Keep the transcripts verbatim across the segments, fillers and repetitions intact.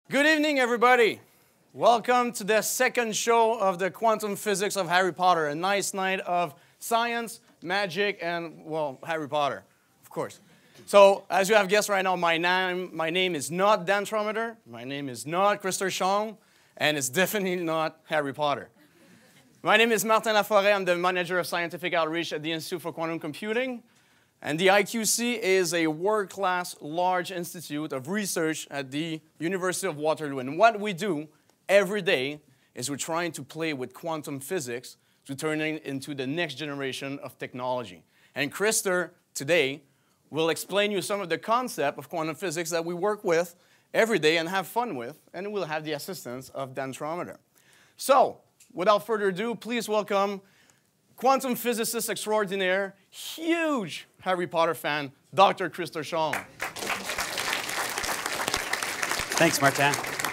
Good evening, everybody. Welcome to the second show of the quantum physics of Harry Potter. A nice night of science, magic, and, well, Harry Potter, of course. So, as you have guessed right now, my name, my name is not Dan Trommater, my name is not Krister Shalm, and it's definitely not Harry Potter. My name is Martin Laforêt. I'm the manager of scientific outreach at the Institute for Quantum Computing. And the I Q C is a world-class, large institute of research at the University of Waterloo. And what we do every day is we're trying to play with quantum physics to turn it into the next generation of technology. And Krister, today, will explain you some of the concept of quantum physics that we work with every day and have fun with, and we'll have the assistance of Dan Trommater. So, without further ado, please welcome quantum physicist extraordinaire, huge Harry Potter fan, Doctor Krister Shalm. Thanks, Martin.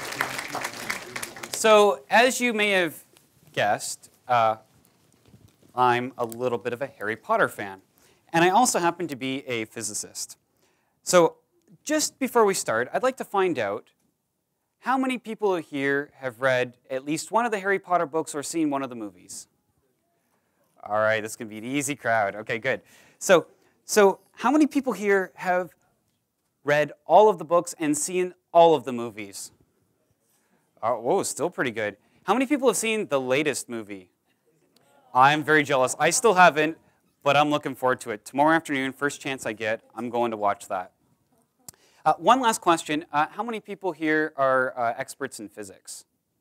So, as you may have guessed, uh, I'm a little bit of a Harry Potter fan. And I also happen to be a physicist. So, just before we start, I'd like to find out how many people here have read at least one of the Harry Potter books or seen one of the movies? All right, this is going to be an easy crowd. Okay, good. So, so how many people here have read all of the books and seen all of the movies? Oh, whoa, still pretty good. How many people have seen the latest movie? I'm very jealous. I still haven't, but I'm looking forward to it. Tomorrow afternoon, first chance I get, I'm going to watch that. Uh, one last question. Uh, how many people here are uh, experts in physics?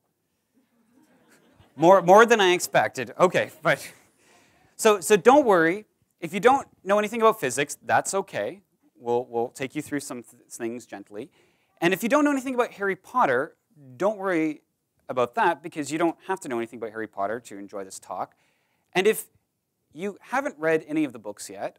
More, more than I expected. Okay, but... So, so don't worry. If you don't know anything about physics, that's okay. We'll, we'll take you through some th things gently. And if you don't know anything about Harry Potter, don't worry about that, because you don't have to know anything about Harry Potter to enjoy this talk. And if you haven't read any of the books yet,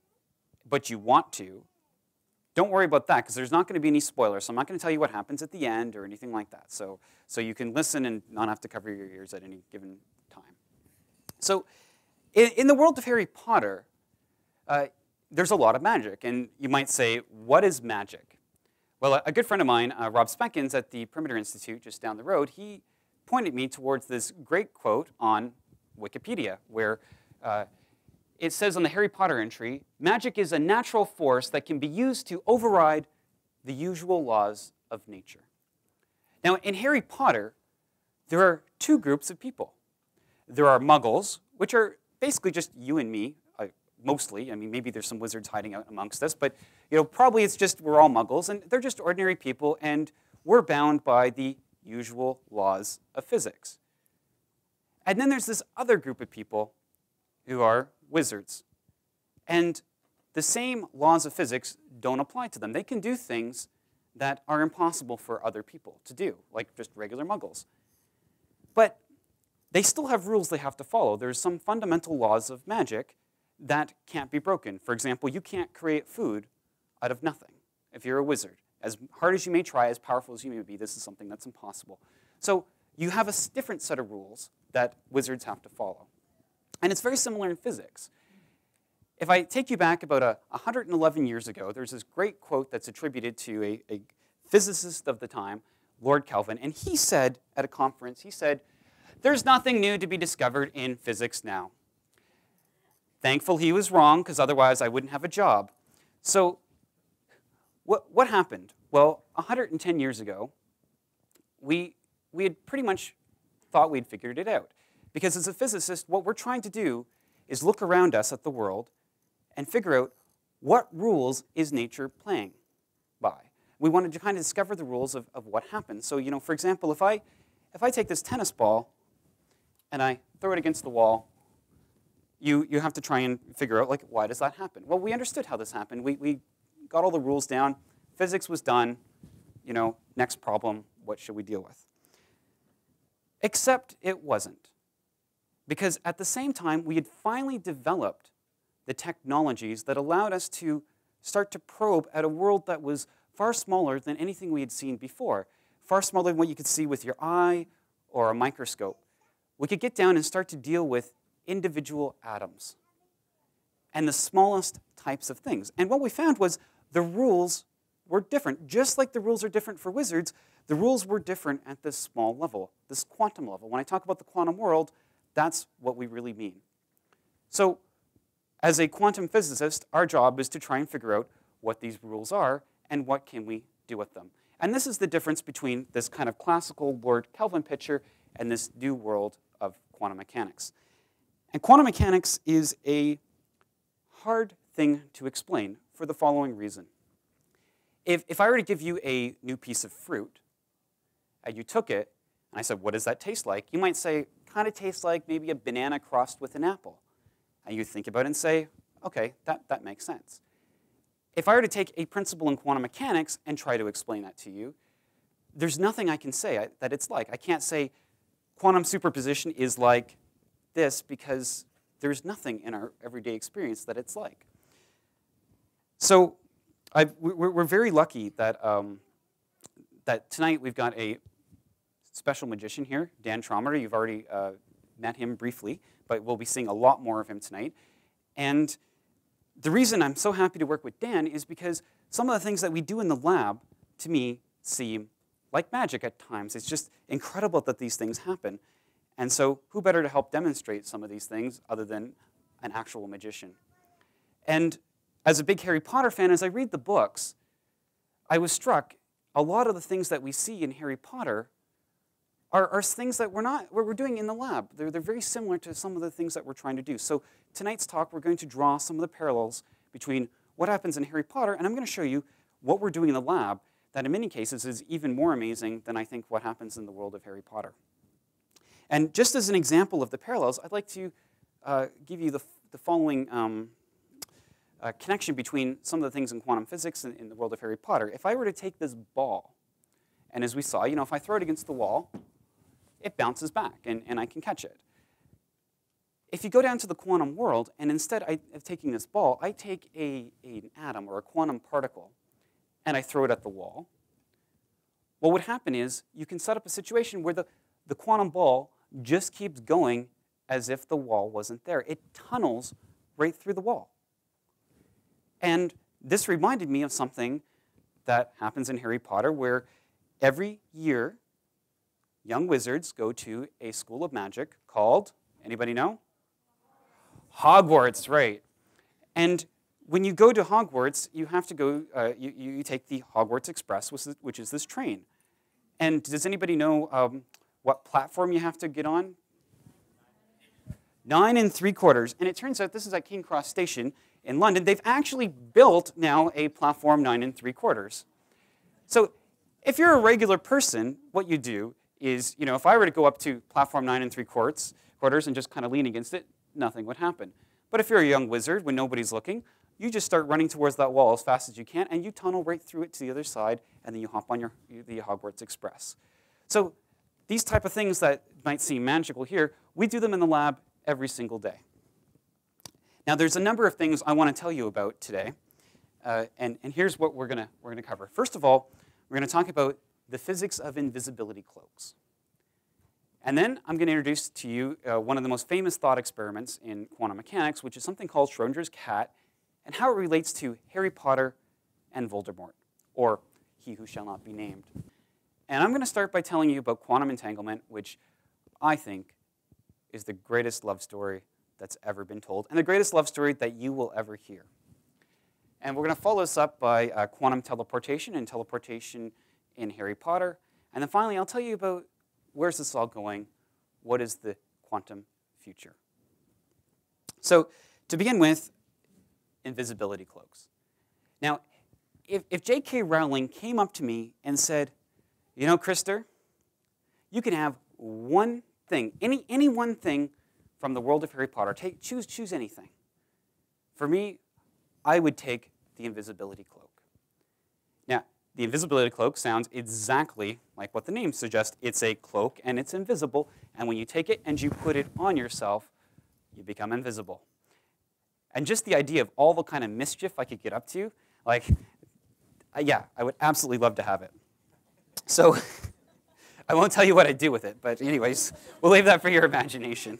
but you want to, don't worry about that, because there's not going to be any spoilers. So I'm not going to tell you what happens at the end or anything like that. So, so you can listen and not have to cover your ears at any given time. So, In, in the world of Harry Potter, uh, there's a lot of magic. And you might say, what is magic? Well, a, a good friend of mine, uh, Rob Speckins at the Perimeter Institute just down the road, he pointed me towards this great quote on Wikipedia, where uh, it says on the Harry Potter entry, magic is a natural force that can be used to override the usual laws of nature. Now, in Harry Potter, there are two groups of people. There are muggles, which are basically just you and me, uh, mostly. I mean, maybe there's some wizards hiding out amongst us, but you know, probably it's just we're all muggles, and they're just ordinary people, and we're bound by the usual laws of physics. And then there's this other group of people who are wizards. And the same laws of physics don't apply to them. They can do things that are impossible for other people to do, like just regular muggles. But they still have rules they have to follow. There's some fundamental laws of magic that can't be broken. For example, you can't create food out of nothing if you're a wizard. As hard as you may try, as powerful as you may be, this is something that's impossible. So you have a different set of rules that wizards have to follow. And it's very similar in physics. If I take you back about a, one hundred eleven years ago, there's this great quote that's attributed to a, a physicist of the time, Lord Kelvin, and he said at a conference, he said, "There's nothing new to be discovered in physics now." Thankful he was wrong, because otherwise I wouldn't have a job. So what, what happened? Well, one hundred ten years ago, we, we had pretty much thought we'd figured it out. Because as a physicist, what we're trying to do is look around us at the world and figure out what rules is nature playing by. We wanted to kind of discover the rules of, of what happens. So, you know, for example, if I, if I take this tennis ball and I throw it against the wall, you, you have to try and figure out, like, why does that happen? Well, we understood how this happened. We, we got all the rules down. Physics was done. You know, next problem, what should we deal with? Except it wasn't. Because at the same time, we had finally developed the technologies that allowed us to start to probe at a world that was far smaller than anything we had seen before, far smaller than what you could see with your eye or a microscope. We could get down and start to deal with individual atoms and the smallest types of things. And what we found was the rules were different. Just like the rules are different for wizards, the rules were different at this small level, this quantum level. When I talk about the quantum world, that's what we really mean. So as a quantum physicist, our job is to try and figure out what these rules are and what can we do with them. And this is the difference between this kind of classical Lord Kelvin picture and this new world of quantum mechanics. And quantum mechanics is a hard thing to explain for the following reason. If, if I were to give you a new piece of fruit, and you took it, and I said, what does that taste like? You might say, kind of tastes like maybe a banana crossed with an apple. And you think about it and say, okay, that, that makes sense. If I were to take a principle in quantum mechanics and try to explain that to you, there's nothing I can say that it's like. I can't say quantum superposition is like this because there's nothing in our everyday experience that it's like. So I've, we're, we're very lucky that, um, that tonight we've got a special magician here, Dan Trommater. You've already uh, met him briefly, but we'll be seeing a lot more of him tonight. And the reason I'm so happy to work with Dan is because some of the things that we do in the lab, to me, seem like magic at times. It's just incredible that these things happen. And so who better to help demonstrate some of these things other than an actual magician? And as a big Harry Potter fan, as I read the books, I was struck, a lot of the things that we see in Harry Potter are, are things that we're not, we're doing in the lab. They're, they're very similar to some of the things that we're trying to do. So tonight's talk, we're going to draw some of the parallels between what happens in Harry Potter, and I'm going to show you what we're doing in the lab that in many cases is even more amazing than I think what happens in the world of Harry Potter. And just as an example of the parallels, I'd like to uh, give you the, the following um, uh, connection between some of the things in quantum physics and in the world of Harry Potter. If I were to take this ball, and as we saw, you know, if I throw it against the wall, it bounces back, and, and I can catch it. If you go down to the quantum world, and instead I, of taking this ball, I take a, a, an atom or a quantum particle, and I throw it at the wall, what would happen is you can set up a situation where the, the quantum ball just keeps going as if the wall wasn't there. It tunnels right through the wall. And this reminded me of something that happens in Harry Potter, where every year young wizards go to a school of magic called, anybody know? Hogwarts, right. And when you go to Hogwarts, you have to go, uh, you, you take the Hogwarts Express, which is, which is this train. And does anybody know um, what platform you have to get on? Nine and three quarters. And it turns out this is at King Cross Station in London. They've actually built now a platform nine and three quarters. So if you're a regular person, what you do is, you know, if I were to go up to platform nine and three quarters, quarters and just kind of lean against it, nothing would happen. But if you're a young wizard, when nobody's looking, you just start running towards that wall as fast as you can, and you tunnel right through it to the other side, and then you hop on your, the Hogwarts Express. So these type of things that might seem magical here, we do them in the lab every single day. Now, there's a number of things I want to tell you about today, uh, and, and here's what we're going we're gonna cover. First of all, we're going to talk about the physics of invisibility cloaks. And then I'm going to introduce to you uh, one of the most famous thought experiments in quantum mechanics, which is something called Schrodinger's cat, and how it relates to Harry Potter and Voldemort, or He Who Shall Not Be Named. And I'm going to start by telling you about quantum entanglement, which I think is the greatest love story that's ever been told, and the greatest love story that you will ever hear. And we're going to follow this up by uh, quantum teleportation and teleportation in Harry Potter. And then finally, I'll tell you about where's this all going, what is the quantum future. So to begin with, invisibility cloaks. Now, if, if J K Rowling came up to me and said, you know, Krister, you can have one thing, any, any one thing from the world of Harry Potter. Take, choose, choose anything. For me, I would take the invisibility cloak. Now, the invisibility cloak sounds exactly like what the name suggests. It's a cloak, and it's invisible, and when you take it and you put it on yourself, you become invisible. And just the idea of all the kind of mischief I could get up to, like, yeah, I would absolutely love to have it. So I won't tell you what I do with it, but anyways, we'll leave that for your imagination.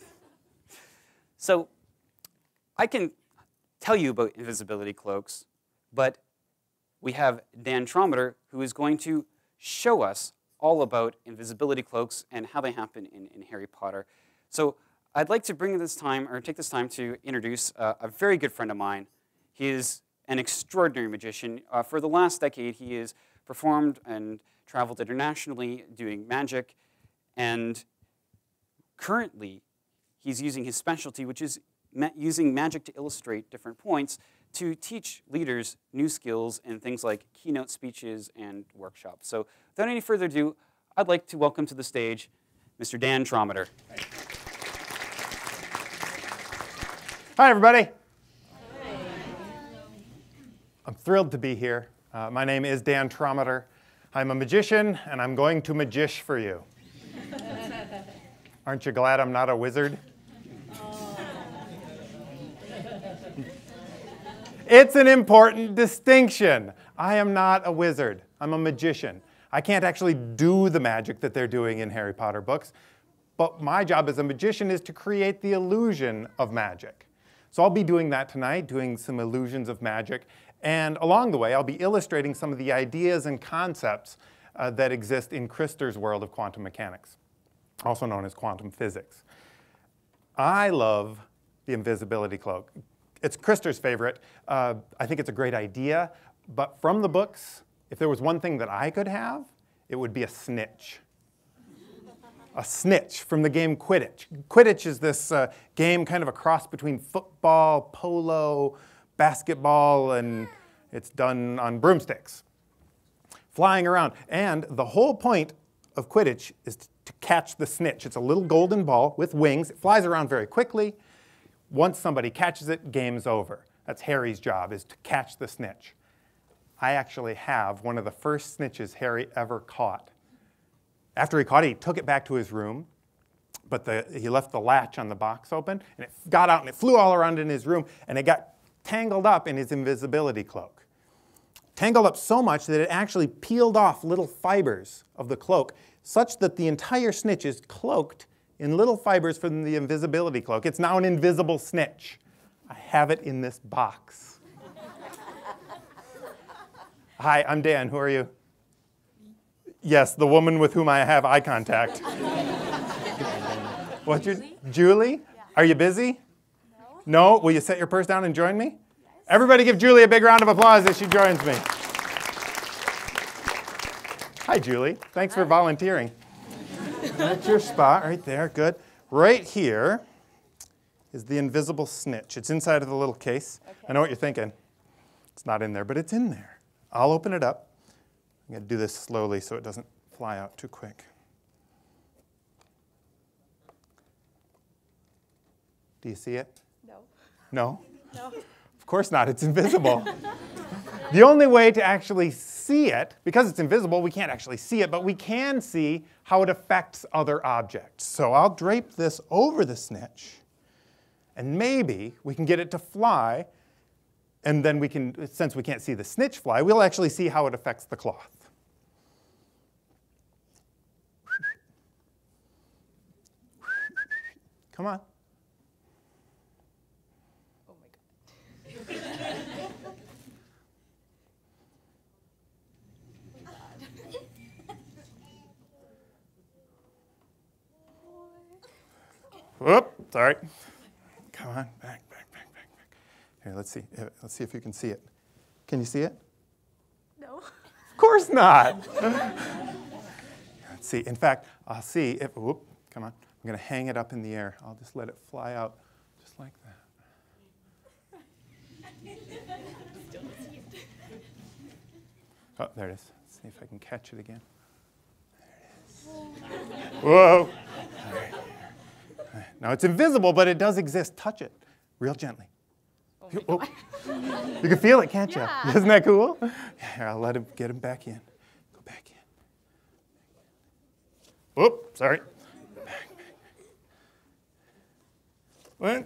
So I can tell you about invisibility cloaks, but we have Dan Trommater, who is going to show us all about invisibility cloaks and how they happen in, in Harry Potter. So I'd like to bring this time, or take this time to introduce uh, a very good friend of mine. He is an extraordinary magician. Uh, for the last decade, he has performed and traveled internationally doing magic, and currently, he's using his specialty, which is ma using magic to illustrate different points to teach leaders new skills in things like keynote speeches and workshops. So without any further ado, I'd like to welcome to the stage Mister Dan Trommater. Hi, everybody. Hi. I'm thrilled to be here. Uh, my name is Dan Trommater. I'm a magician, and I'm going to magish for you. Aren't you glad I'm not a wizard? It's an important distinction. I am not a wizard. I'm a magician. I can't actually do the magic that they're doing in Harry Potter books, but my job as a magician is to create the illusion of magic. So I'll be doing that tonight, doing some illusions of magic, and along the way I'll be illustrating some of the ideas and concepts uh, that exist in Krister's world of quantum mechanics, also known as quantum physics. I love the invisibility cloak. It's Krister's favorite. Uh, I think it's a great idea, but from the books, if there was one thing that I could have, it would be a snitch. A snitch from the game Quidditch. Quidditch is this uh, game kind of a cross between football, polo, basketball, and it's done on broomsticks. Flying around. And the whole point of Quidditch is to catch the snitch. It's a little golden ball with wings. It flies around very quickly. Once somebody catches it, game's over. That's Harry's job, is to catch the snitch. I actually have one of the first snitches Harry ever caught. After he caught it, he took it back to his room, but the, he left the latch on the box open, and it got out and it flew all around in his room, and it got tangled up in his invisibility cloak. Tangled up so much that it actually peeled off little fibers of the cloak, such that the entire snitch is cloaked in little fibers from the invisibility cloak. It's now an invisible snitch. I have it in this box. Hi, I'm Dan. Who are you? Yes, the woman with whom I have eye contact. What's your Julie? Yeah. Are you busy? No. No? Will you set your purse down and join me? Yes. Everybody give Julie a big round of applause as she joins me. Hi, Julie. Thanks Hi. for volunteering. That's your spot right there. Good. Right here is the invisible snitch. It's inside of the little case. Okay. I know what you're thinking. It's not in there, but it's in there. I'll open it up. I'm going to do this slowly so it doesn't fly out too quick. Do you see it? No. No? No. Of course not. It's invisible. The only way to actually see it, because it's invisible, we can't actually see it, but we can see how it affects other objects. So I'll drape this over the snitch, and maybe we can get it to fly, and then we can, since we can't see the snitch fly, we'll actually see how it affects the cloth. Come on. Oh my God. Whoop, sorry. Come on, back, back, back, back, back. Here, let's see. Let's see if you can see it. Can you see it? No. Of course not. Let's see. In fact, I'll see if, whoop, come on. I'm going to hang it up in the air. I'll just let it fly out just like that. Oh, there it is. Let's see if I can catch it again. There it is. Whoa. All right. All right. Now, it's invisible, but it does exist. Touch it real gently. Oh my oh. You can feel it, can't you? Yeah. Isn't that cool? Here, I'll let him get him back in. Go back in. Whoop, sorry. Back, back, back. What?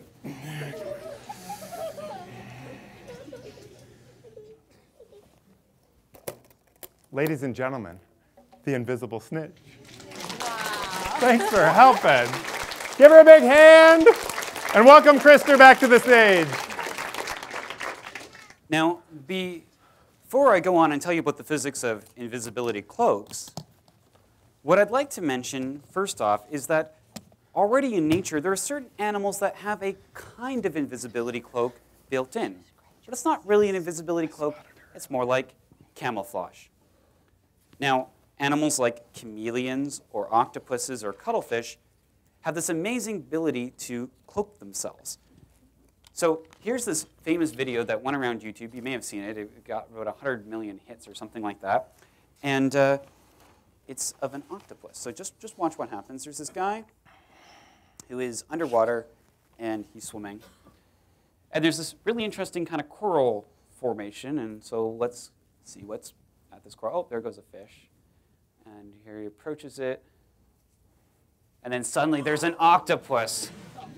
Ladies and gentlemen, the invisible snitch. Wow. Thanks for helping. Give her a big hand. And welcome Krister back to the stage. Now, be, before I go on and tell you about the physics of invisibility cloaks, what I'd like to mention, first off, is that already in nature, there are certain animals that have a kind of invisibility cloak built in. But it's not really an invisibility cloak. It's more like camouflage. Now, animals like chameleons or octopuses or cuttlefish have this amazing ability to cloak themselves. So here's this famous video that went around YouTube. You may have seen it. It got about one hundred million hits or something like that. And uh, it's of an octopus. So just, just watch what happens. There's this guy who is underwater, and he's swimming. And there's this really interesting kind of coral formation. And so let's see what's at this coral. Oh, there goes a fish. And here he approaches it. And then suddenly there's an octopus.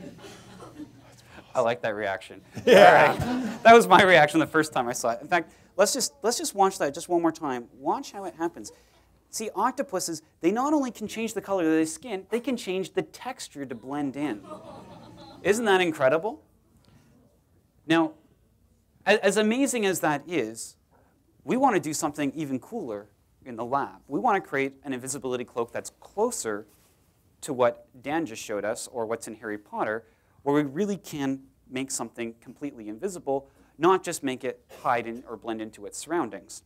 I like that reaction. Yeah. All right. That was my reaction the first time I saw it. In fact, let's just, let's just watch that just one more time. Watch how it happens. See, octopuses, they not only can change the color of their skin, they can change the texture to blend in. Isn't that incredible? Now, as amazing as that is, we want to do something even cooler in the lab. We want to create an invisibility cloak that's closer to what Dan just showed us, or what's in Harry Potter, where we really can make something completely invisible, not just make it hide in or blend into its surroundings.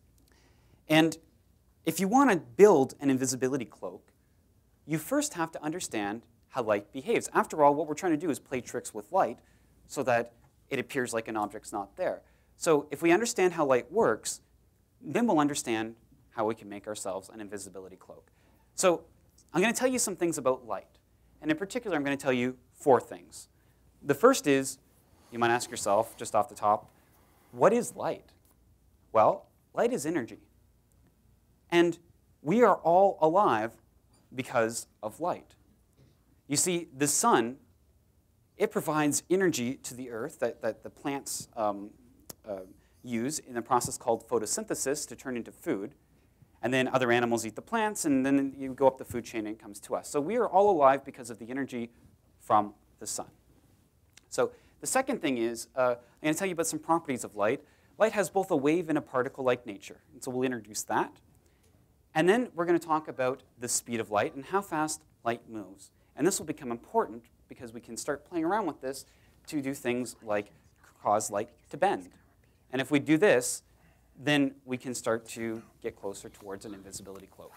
And if you want to build an invisibility cloak, you first have to understand how light behaves. After all, what we're trying to do is play tricks with light so that it appears like an object's not there. So if we understand how light works, then we'll understand how we can make ourselves an invisibility cloak. So I'm going to tell you some things about light. And in particular, I'm going to tell you four things. The first is, you might ask yourself, just off the top, what is light? Well, light is energy. And we are all alive because of light. You see, the sun, it provides energy to the earth that, that the plants um, uh, use in a process called photosynthesis to turn into food. And then other animals eat the plants, and then you go up the food chain and it comes to us. So we are all alive because of the energy from the sun. So the second thing is, uh, I'm going to tell you about some properties of light. Light has both a wave and a particle-like nature. And so we'll introduce that. And then we're going to talk about the speed of light and how fast light moves. And this will become important because we can start playing around with this to do things like cause light to bend. And if we do this, then we can start to get closer towards an invisibility cloak.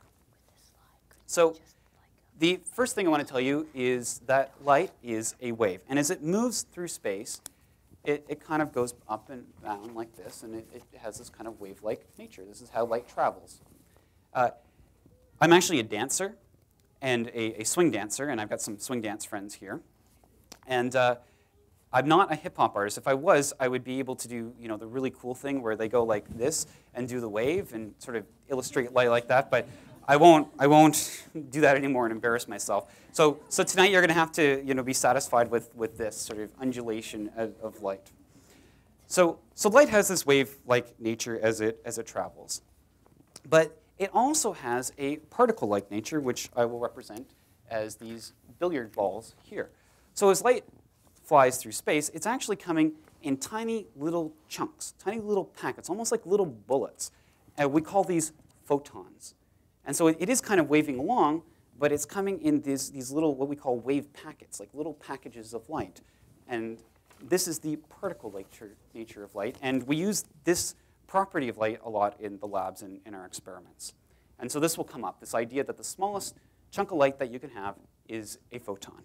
So the first thing I want to tell you is that light is a wave. And as it moves through space, it, it kind of goes up and down like this, and it, it has this kind of wave-like nature. This is how light travels. Uh, I'm actually a dancer and a, a swing dancer, and I've got some swing dance friends here. And uh, I'm not a hip-hop artist. If I was, I would be able to do, you know, the really cool thing where they go like this and do the wave and sort of illustrate light like that. But I won't, I won't do that anymore and embarrass myself. So, so tonight you're going to have to, you know, be satisfied with, with this sort of undulation of, of light. So, so light has this wave-like nature as it, as it travels. But it also has a particle-like nature, which I will represent as these billiard balls here. So as light flies through space, it's actually coming in tiny little chunks, tiny little packets, almost like little bullets. And we call these photons. And so it, it is kind of waving along, but it's coming in these, these little, what we call wave packets, like little packages of light. And this is the particle-like nature of light. And we use this property of light a lot in the labs and in our experiments. And so this will come up, this idea that the smallest chunk of light that you can have is a photon.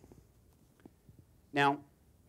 Now,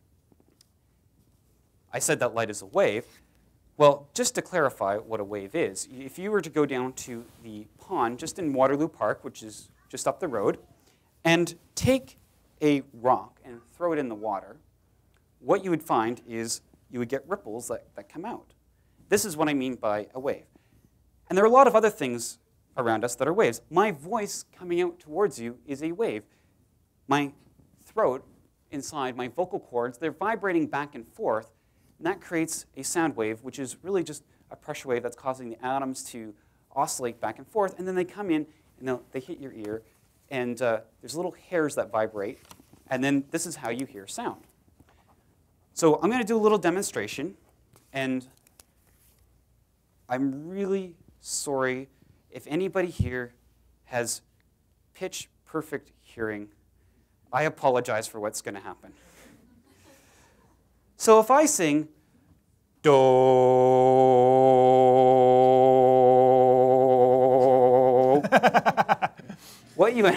I said that light is a wave. Well, just to clarify what a wave is, if you were to go down to the pond just in Waterloo Park, which is just up the road, and take a rock and throw it in the water, what you would find is you would get ripples that, that come out. This is what I mean by a wave. And there are a lot of other things around us that are waves. My voice coming out towards you is a wave. My throat inside, my vocal cords, they're vibrating back and forth, and that creates a sound wave, which is really just a pressure wave that's causing the atoms to oscillate back and forth, and then they come in, and they hit your ear, and uh, there's little hairs that vibrate, and then this is how you hear sound. So I'm going to do a little demonstration, and I'm really sorry if anybody here has pitch perfect hearing. I apologize for what's going to happen. So if I sing do, what you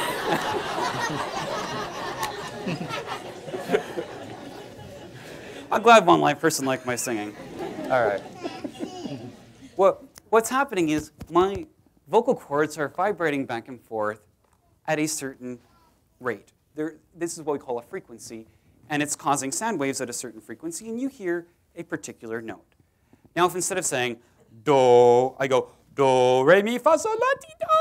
I'm glad one live person liked my singing. All right. What, what's happening is my vocal cords are vibrating back and forth at a certain rate. They're, this is what we call a frequency, and it's causing sound waves at a certain frequency, and you hear a particular note. Now, if instead of saying do, I go do, re, mi, fa, sol, la, ti, do.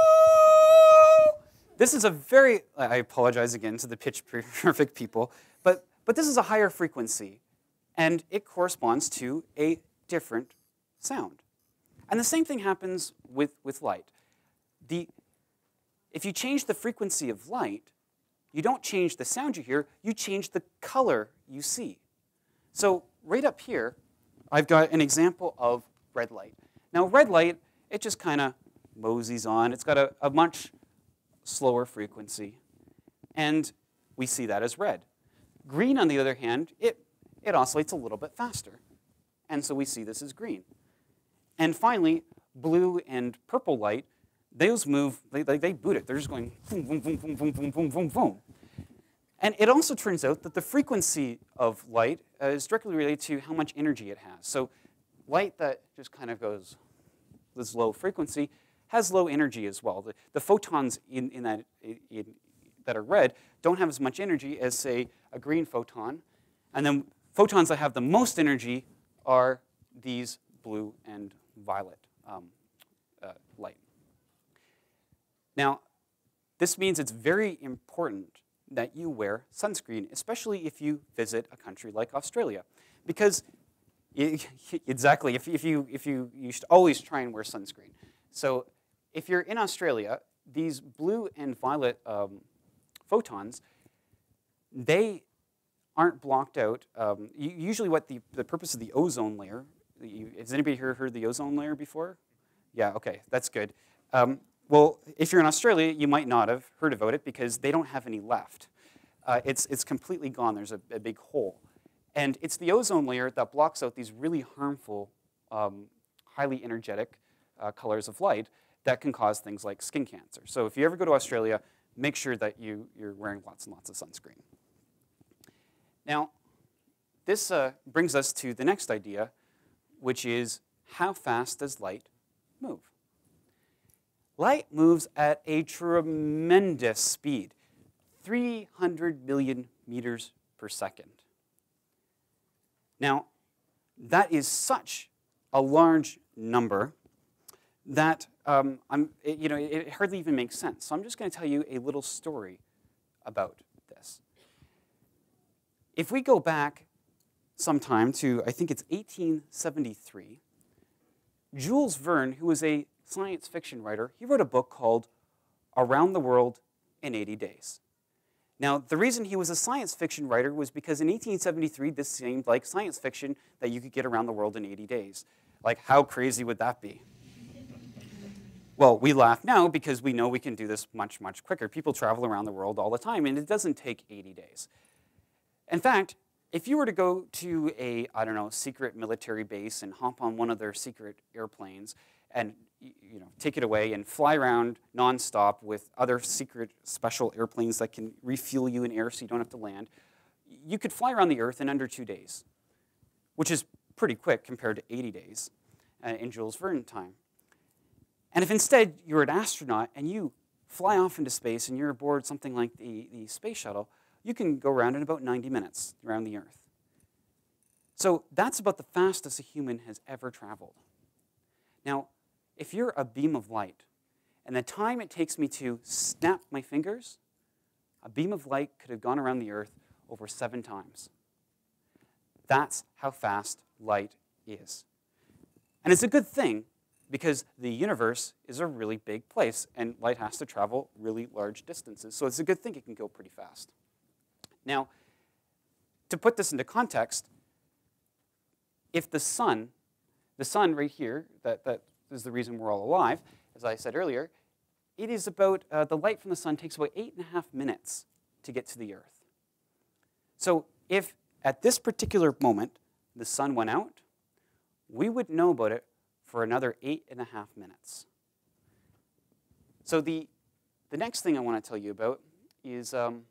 This is a very, I apologize again to the pitch perfect people, but, but this is a higher frequency, and it corresponds to a different sound. And the same thing happens with, with light. The, if you change the frequency of light, you don't change the sound you hear, you change the color you see. So right up here, I've got an example of red light. Now red light, it just kind of moseys on. It's got a, a much slower frequency, and we see that as red. Green, on the other hand, it, it oscillates a little bit faster, and so we see this as green. And finally, blue and purple light, those move, they, they, they boot it. They're just going boom, boom, boom, boom, boom, boom, boom, boom, boom. And it also turns out that the frequency of light uh, is directly related to how much energy it has. So light that just kind of goes this low frequency has low energy as well. The, the photons in, in that, in, that are red don't have as much energy as, say, a green photon. And then photons that have the most energy are these blue and violet um, uh, light. Now, this means it's very important that you wear sunscreen, especially if you visit a country like Australia. Because, it, exactly, if, if, you, if you, you should always try and wear sunscreen. So if you're in Australia, these blue and violet um, photons, they aren't blocked out. Um, usually what the, the purpose of the ozone layer, you, has anybody here heard the ozone layer before? Yeah, okay, that's good. Um, well, if you're in Australia, you might not have heard about it because they don't have any left. Uh, it's, it's completely gone. There's a, a big hole. And it's the ozone layer that blocks out these really harmful, um, highly energetic uh, colors of light that can cause things like skin cancer. So if you ever go to Australia, make sure that you, you're wearing lots and lots of sunscreen. Now, this uh, brings us to the next idea, which is how fast does light move? Light moves at a tremendous speed, three hundred million meters per second. Now, that is such a large number that um, I'm, it, you know, it hardly even makes sense. So I'm just going to tell you a little story about this. If we go back sometime to, I think it's eighteen seventy-three, Jules Verne, who was a science fiction writer, he wrote a book called Around the World in eighty days. Now, the reason he was a science fiction writer was because in eighteen seventy-three, this seemed like science fiction that you could get around the world in eighty days. Like, how crazy would that be? Well, we laugh now because we know we can do this much, much quicker. People travel around the world all the time, and it doesn't take eighty days. In fact, if you were to go to a, I don't know, secret military base and hop on one of their secret airplanes and you know, take it away and fly around nonstop with other secret special airplanes that can refuel you in air so you don't have to land, you could fly around the Earth in under two days, which is pretty quick compared to eighty days uh, in Jules Verne time. And if instead you're an astronaut and you fly off into space and you're aboard something like the, the space shuttle, you can go around in about ninety minutes around the Earth. So that's about the fastest a human has ever traveled. Now, if you're a beam of light, and the time it takes me to snap my fingers, a beam of light could have gone around the Earth over seven times. That's how fast light is. And it's a good thing because the universe is a really big place, and light has to travel really large distances. So it's a good thing it can go pretty fast. Now, to put this into context, if the sun, the sun right here, that, that is the reason we're all alive, as I said earlier, it is about, uh, the light from the sun takes about eight and a half minutes to get to the Earth. So if at this particular moment the sun went out, we would know about it for another eight and a half minutes. So the, the next thing I want to tell you about is, um,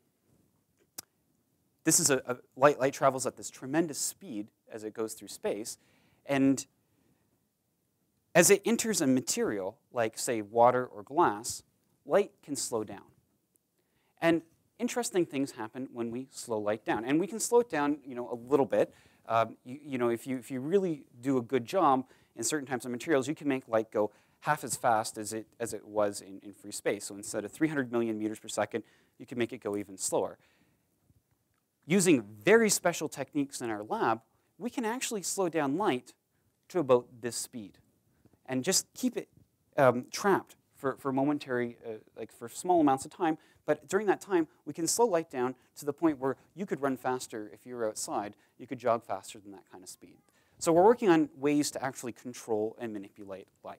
this is a, a light, light travels at this tremendous speed as it goes through space, and as it enters a material, like, say, water or glass, light can slow down. And interesting things happen when we slow light down. And we can slow it down, you know, a little bit. Um, you, you know, if you, if you really do a good job in certain types of materials, you can make light go half as fast as it, as it was in, in free space. So instead of three hundred million meters per second, you can make it go even slower. Using very special techniques in our lab, we can actually slow down light to about this speed and just keep it um, trapped for, for momentary, uh, like for small amounts of time. But during that time, we can slow light down to the point where you could run faster if you were outside. You could jog faster than that kind of speed. So we're working on ways to actually control and manipulate light.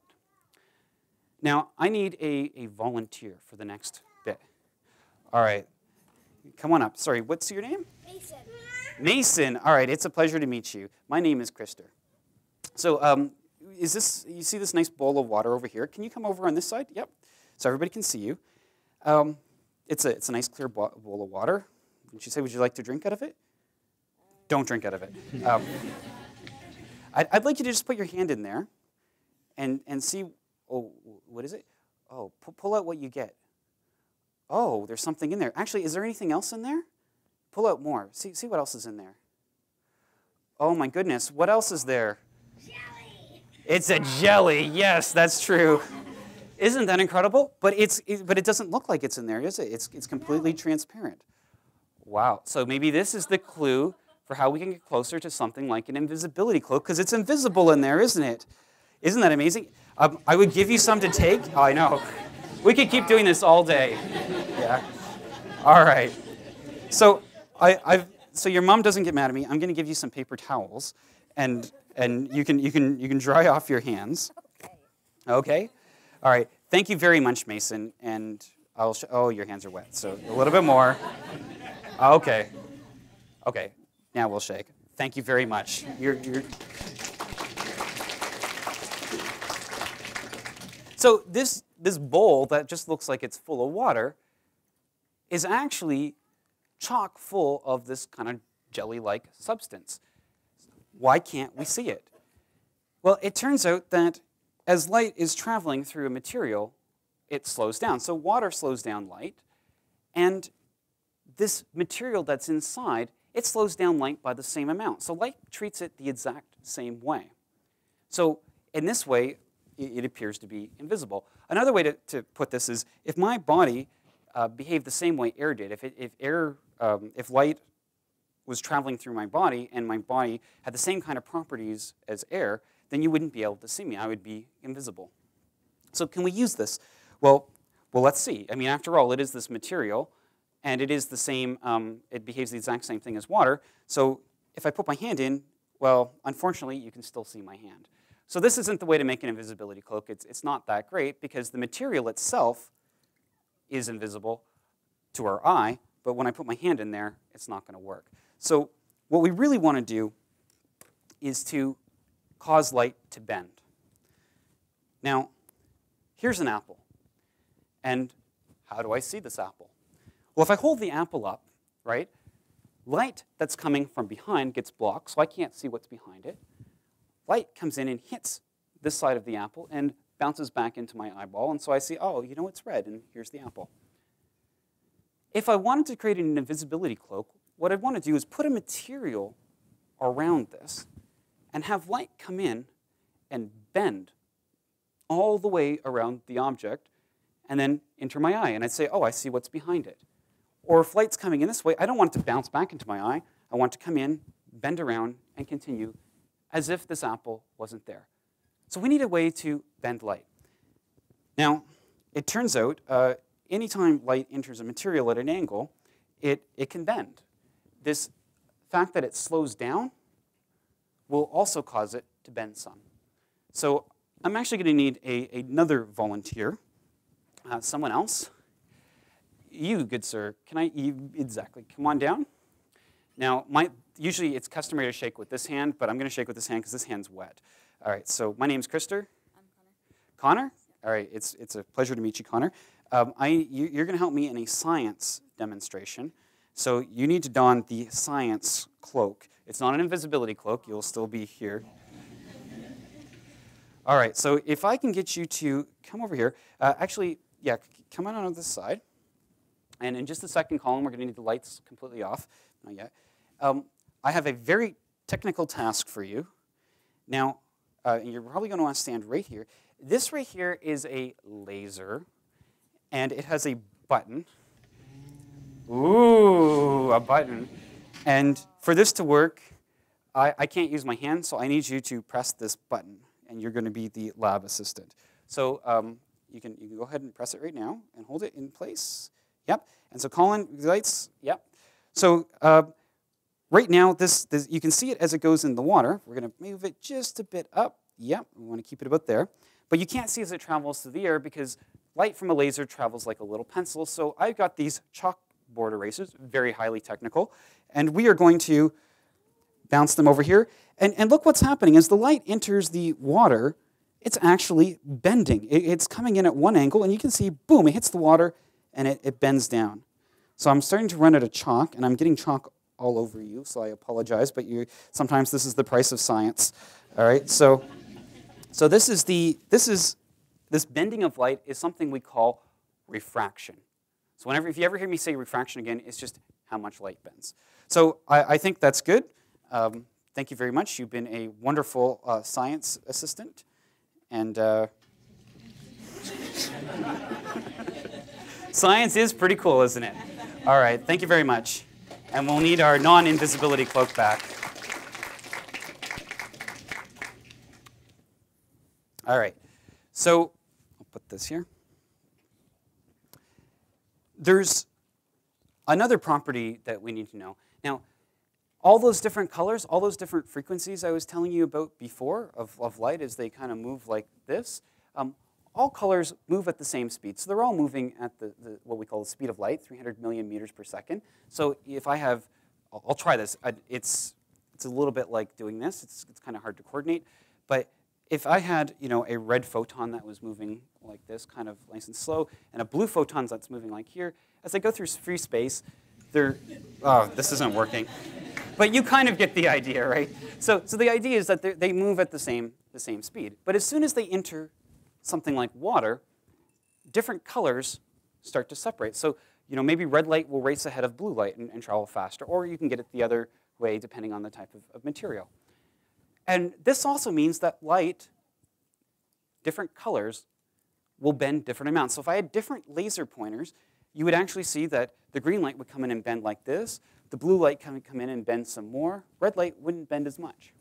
Now, I need a, a volunteer for the next bit. All right, come on up. Sorry, what's your name? Mason. Mason. All right, it's a pleasure to meet you. My name is Krister. So um, is this, you see this nice bowl of water over here? Can you come over on this side? Yep. So everybody can see you. Um, it's, a, it's a nice clear bowl of water. Did you say, would you like to drink out of it? Don't drink out of it. Um, I'd, I'd like you to just put your hand in there and, and see, oh, what is it? Oh, pu pull out what you get. Oh, there's something in there. Actually, is there anything else in there? Pull out more. See, see what else is in there. Oh my goodness, what else is there? Jelly. It's a jelly. Yes, that's true. Isn't that incredible? But it's it, but it doesn't look like it's in there, is it? It's it's completely transparent. Wow. So maybe this is the clue for how we can get closer to something like an invisibility cloak, because it's invisible in there, isn't it? Isn't that amazing? Um, I would give you some to take. Oh, I know. We could keep doing this all day. Yeah. All right. So I, I've so your mom doesn't get mad at me. I'm going to give you some paper towels, and and you can you can you can dry off your hands. Okay. Okay. All right. Thank you very much, Mason. And I'll sh oh, your hands are wet. So a little bit more. Okay. Okay. Now we'll shake. Thank you very much. You're, you're... So this this bowl that just looks like it's full of water is actually chock full of this kind of jelly-like substance. Why can't we see it? Well, it turns out that as light is traveling through a material, it slows down. So water slows down light, and this material that's inside, it slows down light by the same amount. So light treats it the exact same way. So in this way, it appears to be invisible. Another way to, to put this is, if my body uh, behaved the same way air did, if, it, if, air, um, if light was traveling through my body and my body had the same kind of properties as air, then you wouldn't be able to see me. I would be invisible. So can we use this? Well, well, let's see. I mean, after all, it is this material, and it is the same, um, it behaves the exact same thing as water. So if I put my hand in, well, unfortunately, you can still see my hand. So this isn't the way to make an invisibility cloak. It's, it's not that great, because the material itself is invisible to our eye, but when I put my hand in there, it's not going to work. So what we really want to do is to cause light to bend. Now, here's an apple. And how do I see this apple? Well, if I hold the apple up, right, light that's coming from behind gets blocked, so I can't see what's behind it. Light comes in and hits this side of the apple and bounces back into my eyeball, and so I see, oh, you know, it's red, and here's the apple. If I wanted to create an invisibility cloak, what I'd want to do is put a material around this and have light come in and bend all the way around the object and then enter my eye. And I'd say, oh, I see what's behind it. Or if light's coming in this way, I don't want it to bounce back into my eye. I want it to come in, bend around, and continue as if this apple wasn't there. So we need a way to bend light. Now, it turns out uh, anytime light enters a material at an angle, it, it can bend. This fact that it slows down will also cause it to bend some. So I'm actually going to need a, another volunteer, uh, someone else. You, good sir, can I, you, exactly, come on down. Now, my, usually it's customary to shake with this hand, but I'm going to shake with this hand because this hand's wet. All right, so my name's Krister. I'm Connor. Connor? All right, it's, it's a pleasure to meet you, Connor. Um, I, you, you're going to help me in a science demonstration. So you need to don the science cloak. It's not an invisibility cloak. You'll still be here. All right, so if I can get you to come over here. Uh, actually, yeah, come on on this side. And in just the second column, we're going to need the lights completely off. Not yet. Um, I have a very technical task for you. Now, uh, you're probably going to want to stand right here. This right here is a laser, and it has a button. Ooh, a button. And for this to work, I, I can't use my hand, so I need you to press this button, and you're going to be the lab assistant. So um, you can you can go ahead and press it right now and hold it in place. Yep. And so Colin, lights. Yep. So uh, right now, this, this you can see it as it goes in the water. We're going to move it just a bit up. Yep. We want to keep it about there. But you can't see as it travels through the air because light from a laser travels like a little pencil. So I've got these chalkboard erasers, very highly technical, and we are going to bounce them over here. And, and look what's happening. As the light enters the water, it's actually bending. It, it's coming in at one angle, and you can see, boom, it hits the water, and it, it bends down. So I'm starting to run out of chalk, and I'm getting chalk all over you, so I apologize, but you, sometimes this is the price of science. All right, so, so this is the, this is, this bending of light is something we call refraction. So whenever, if you ever hear me say refraction again, it's just how much light bends. So I, I think that's good. Um, thank you very much. You've been a wonderful uh, science assistant, and uh, science is pretty cool, isn't it? All right, thank you very much. And we'll need our non-invisibility cloak back. All right, so I'll put this here. There's another property that we need to know. Now, all those different colors, all those different frequencies I was telling you about before of, of light as they kind of move like this, um, all colors move at the same speed. So they're all moving at the, the, what we call the speed of light, three hundred million meters per second. So if I have, I'll, I'll try this. I, it's, it's a little bit like doing this. It's, it's kind of hard to coordinate. But if I had, you know, a red photon that was moving like this, kind of nice and slow, and a blue photon that's moving like here, as I go through free space, they're, oh, this isn't working. But you kind of get the idea, right? So, so the idea is that they move at the same, the same speed. But as soon as they enter something like water, different colors start to separate. So, you know, maybe red light will race ahead of blue light and, and travel faster, or you can get it the other way depending on the type of, of material. And this also means that light, different colors, will bend different amounts. So if I had different laser pointers, you would actually see that the green light would come in and bend like this, the blue light can come in and bend some more, red light wouldn't bend as much.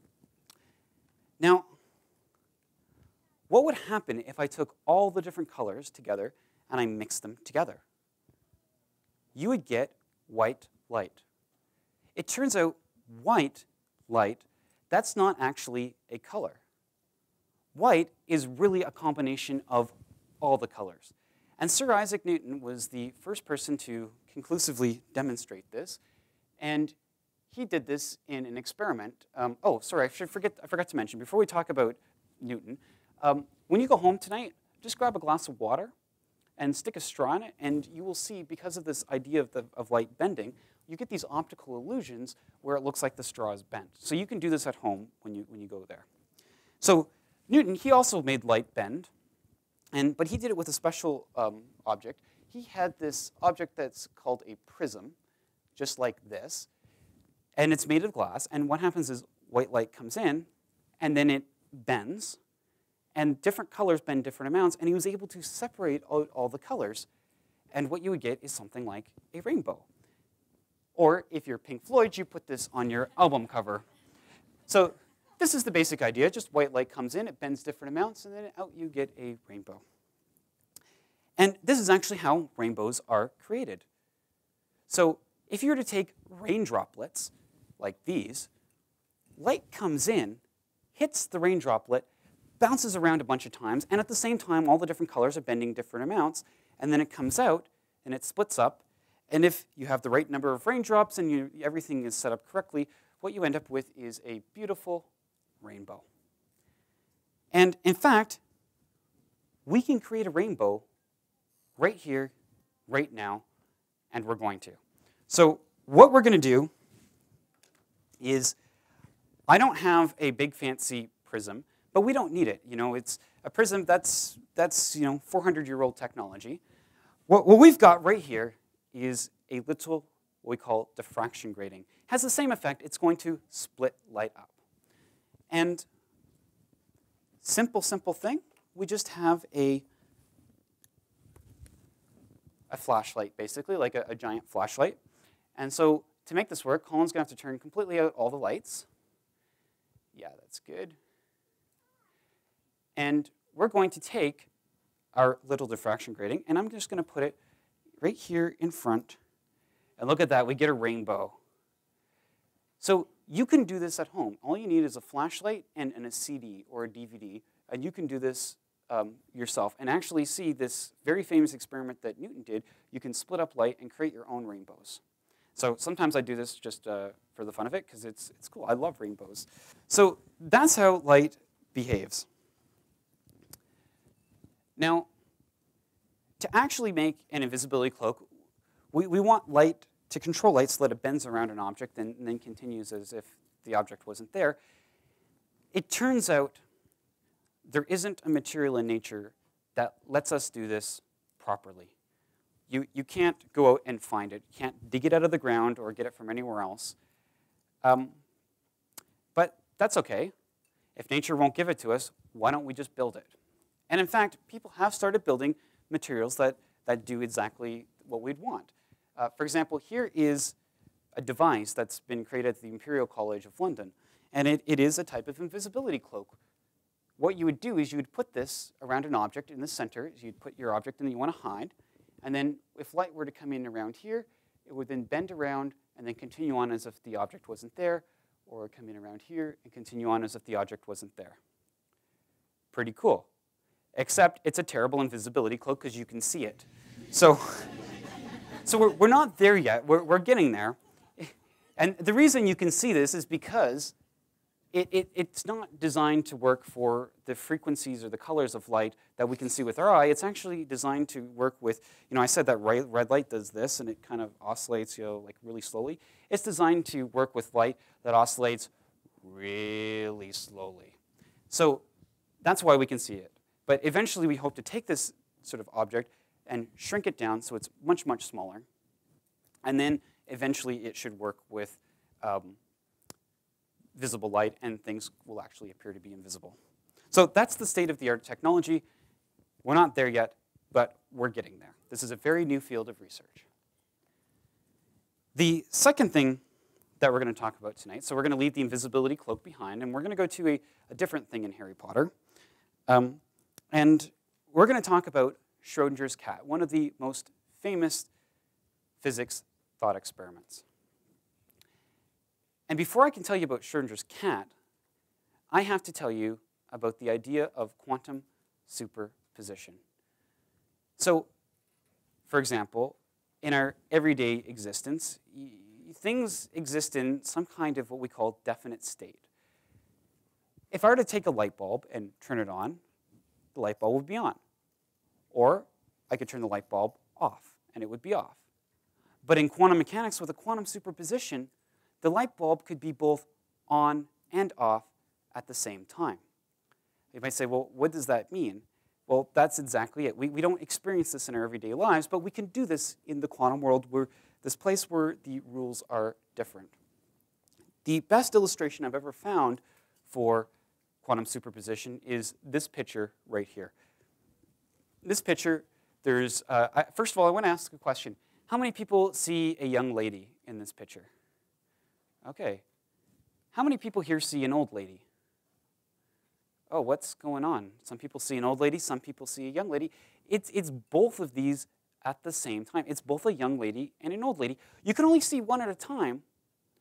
Now, what would happen if I took all the different colors together and I mixed them together? You would get white light. It turns out white light, that's not actually a color. White is really a combination of all the colors. And Sir Isaac Newton was the first person to conclusively demonstrate this. And he did this in an experiment. Um, oh, sorry, I, should forget, I forgot to mention, before we talk about Newton, um, when you go home tonight, just grab a glass of water and stick a straw in it, and you will see, because of this idea of, the, of light bending, you get these optical illusions where it looks like the straw is bent. So you can do this at home when you, when you go there. So Newton, he also made light bend, and, but he did it with a special um, object. He had this object that's called a prism, just like this, and it's made of glass, and what happens is white light comes in, and then it bends, and different colors bend different amounts, and he was able to separate all, all the colors, and what you would get is something like a rainbow. Or if you're Pink Floyd, you put this on your album cover. So this is the basic idea. Just white light comes in, it bends different amounts, and then out you get a rainbow. And this is actually how rainbows are created. So if you were to take rain droplets, like these, light comes in, hits the rain droplet, bounces around a bunch of times, and at the same time, all the different colors are bending different amounts, and then it comes out, and it splits up, and if you have the right number of raindrops and you, everything is set up correctly, what you end up with is a beautiful rainbow. And in fact, we can create a rainbow right here, right now, and we're going to. So what we're going to do is, I don't have a big fancy prism, but we don't need it. You know, it's a prism that's, that's you know, four hundred year old technology. What, what we've got right here is a little, what we call diffraction grating. It has the same effect. It's going to split light up. And simple, simple thing, we just have a, a flashlight, basically, like a, a giant flashlight. And so to make this work, Colin's going to have to turn completely out all the lights. Yeah, that's good. And we're going to take our little diffraction grating, and I'm just going to put it right here in front. And look at that, we get a rainbow. So you can do this at home. All you need is a flashlight and, and a C D or a D V D, and you can do this um, yourself and actually see this very famous experiment that Newton did. You can split up light and create your own rainbows. So sometimes I do this just uh, for the fun of it, because it's, it's cool. I love rainbows. So that's how light behaves. Now, to actually make an invisibility cloak, we, we want light to control light so that it bends around an object and, and then continues as if the object wasn't there. It turns out there isn't a material in nature that lets us do this properly. You, you can't go out and find it. You can't dig it out of the ground or get it from anywhere else. Um, but that's okay. If nature won't give it to us, why don't we just build it? And in fact, people have started building materials that, that do exactly what we'd want. Uh, for example, here is a device that's been created at the Imperial College of London. And it, it is a type of invisibility cloak. What you would do is you would put this around an object in the center. You'd put your object in that you want to hide. And then if light were to come in around here, it would then bend around and then continue on as if the object wasn't there, or come in around here and continue on as if the object wasn't there. Pretty cool. Except it's a terrible invisibility cloak because you can see it. So, so we're, we're not there yet. We're, we're getting there. And the reason you can see this is because it, it, it's not designed to work for the frequencies or the colors of light that we can see with our eye. It's actually designed to work with, you know, I said that red light does this and it kind of oscillates, you know, like really slowly. It's designed to work with light that oscillates really slowly. So that's why we can see it. But eventually we hope to take this sort of object and shrink it down so it's much, much smaller. And then eventually it should work with um, visible light and things will actually appear to be invisible. So that's the state of the art technology. We're not there yet, but we're getting there. This is a very new field of research. The second thing that we're going to talk about tonight, so we're going to leave the invisibility cloak behind, and we're going to go to a, a different thing in Harry Potter. Um, And we're going to talk about Schrodinger's cat, one of the most famous physics thought experiments. And before I can tell you about Schrodinger's cat, I have to tell you about the idea of quantum superposition. So, for example, in our everyday existence, things exist in some kind of what we call definite state. If I were to take a light bulb and turn it on, the light bulb would be on. Or I could turn the light bulb off, and it would be off. But in quantum mechanics, with a quantum superposition, the light bulb could be both on and off at the same time. You might say, well, what does that mean? Well, that's exactly it. We, we don't experience this in our everyday lives, but we can do this in the quantum world, where this place where the rules are different. The best illustration I've ever found for quantum superposition is this picture right here. This picture, there's, uh, I, first of all, I want to ask a question. How many people see a young lady in this picture? Okay. How many people here see an old lady? Oh, what's going on? Some people see an old lady, some people see a young lady. It's, it's both of these at the same time. It's both a young lady and an old lady. You can only see one at a time,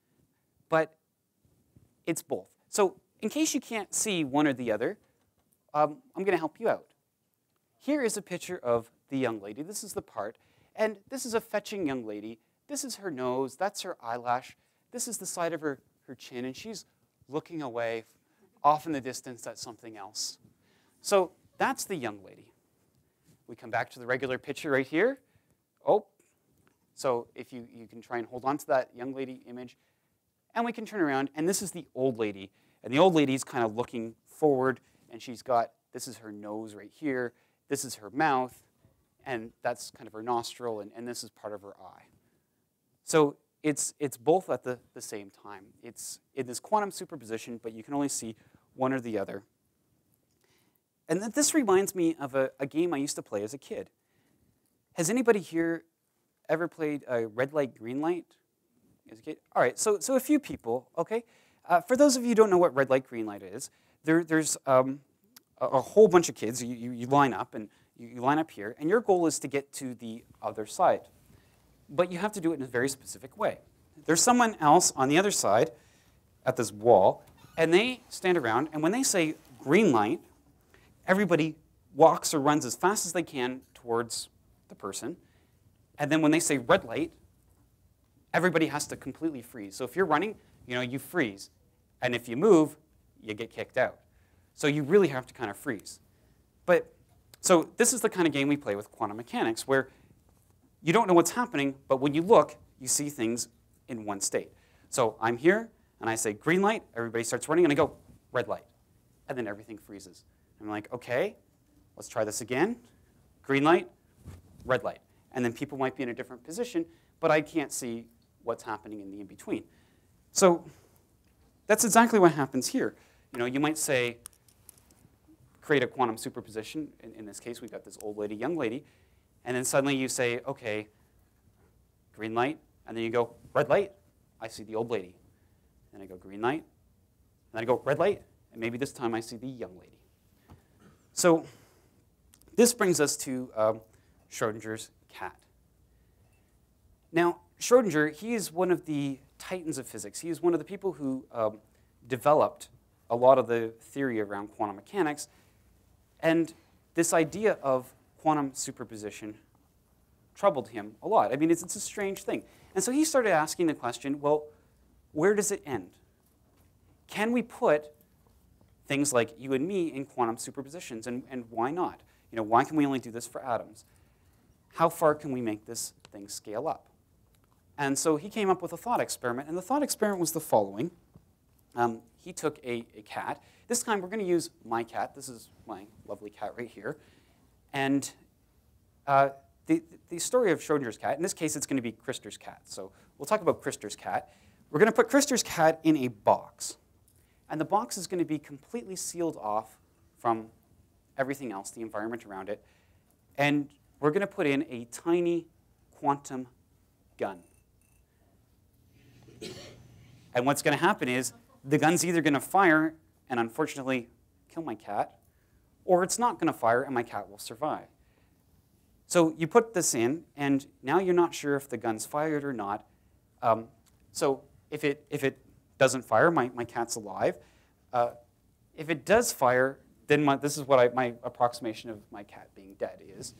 but it's both. So in case you can't see one or the other, um, I'm going to help you out. Here is a picture of the young lady. This is the part. And this is a fetching young lady. This is her nose. That's her eyelash. This is the side of her, her chin. And she's looking away off in the distance at something else. So that's the young lady. We come back to the regular picture right here. Oh, so if you, you can try and hold on to that young lady image. And we can turn around, and this is the old lady. And the old lady's kind of looking forward, and she's got, this is her nose right here. This is her mouth, and that's kind of her nostril, and, and this is part of her eye. So it's, it's both at the, the same time. It's in this quantum superposition, but you can only see one or the other. And th this reminds me of a, a game I used to play as a kid. Has anybody here ever played a red light, green light as a kid? All right, so, so a few people, okay? Uh, for those of you who don't know what red light, green light is, there, there's um, a, a whole bunch of kids. You, you, you line up, and you, you line up here, and your goal is to get to the other side. But you have to do it in a very specific way. There's someone else on the other side at this wall, and they stand around, and when they say green light, everybody walks or runs as fast as they can towards the person. And then when they say red light, everybody has to completely freeze. So if you're running, you know, you freeze. And if you move, you get kicked out. So you really have to kind of freeze. But so this is the kind of game we play with quantum mechanics, where you don't know what's happening, but when you look, you see things in one state. So I'm here, and I say green light, everybody starts running, and I go red light. And then everything freezes. I'm like, okay, let's try this again. Green light, red light. And then people might be in a different position, but I can't see what's happening in the in-between. So that's exactly what happens here. You know, you might say, create a quantum superposition. In, in this case, we've got this old lady, young lady. And then suddenly you say, okay, green light. And then you go, red light. I see the old lady. And I go, green light. And then I go, red light. And maybe this time I see the young lady. So this brings us to um, Schrodinger's cat. Now, Schrodinger, he is one of the titans of physics. He is one of the people who um, developed a lot of the theory around quantum mechanics. And this idea of quantum superposition troubled him a lot. I mean, it's, it's a strange thing. And so he started asking the question, well, where does it end? Can we put things like you and me in quantum superpositions, and, and why not? You know, why can we only do this for atoms? How far can we make this thing scale up? And so he came up with a thought experiment, and the thought experiment was the following. Um, he took a, a cat. This time we're going to use my cat. This is my lovely cat right here. And uh, the, the story of Schrodinger's cat, in this case it's going to be Krister's cat. So we'll talk about Krister's cat. We're going to put Krister's cat in a box. And the box is going to be completely sealed off from everything else, the environment around it. And we're going to put in a tiny quantum gun. And what's going to happen is the gun's either going to fire and unfortunately kill my cat, or it's not going to fire and my cat will survive. So you put this in, and now you're not sure if the gun's fired or not. Um, so if it, if it doesn't fire, my, my cat's alive. Uh, if it does fire, then my, this is what I, my approximation of my cat being dead is.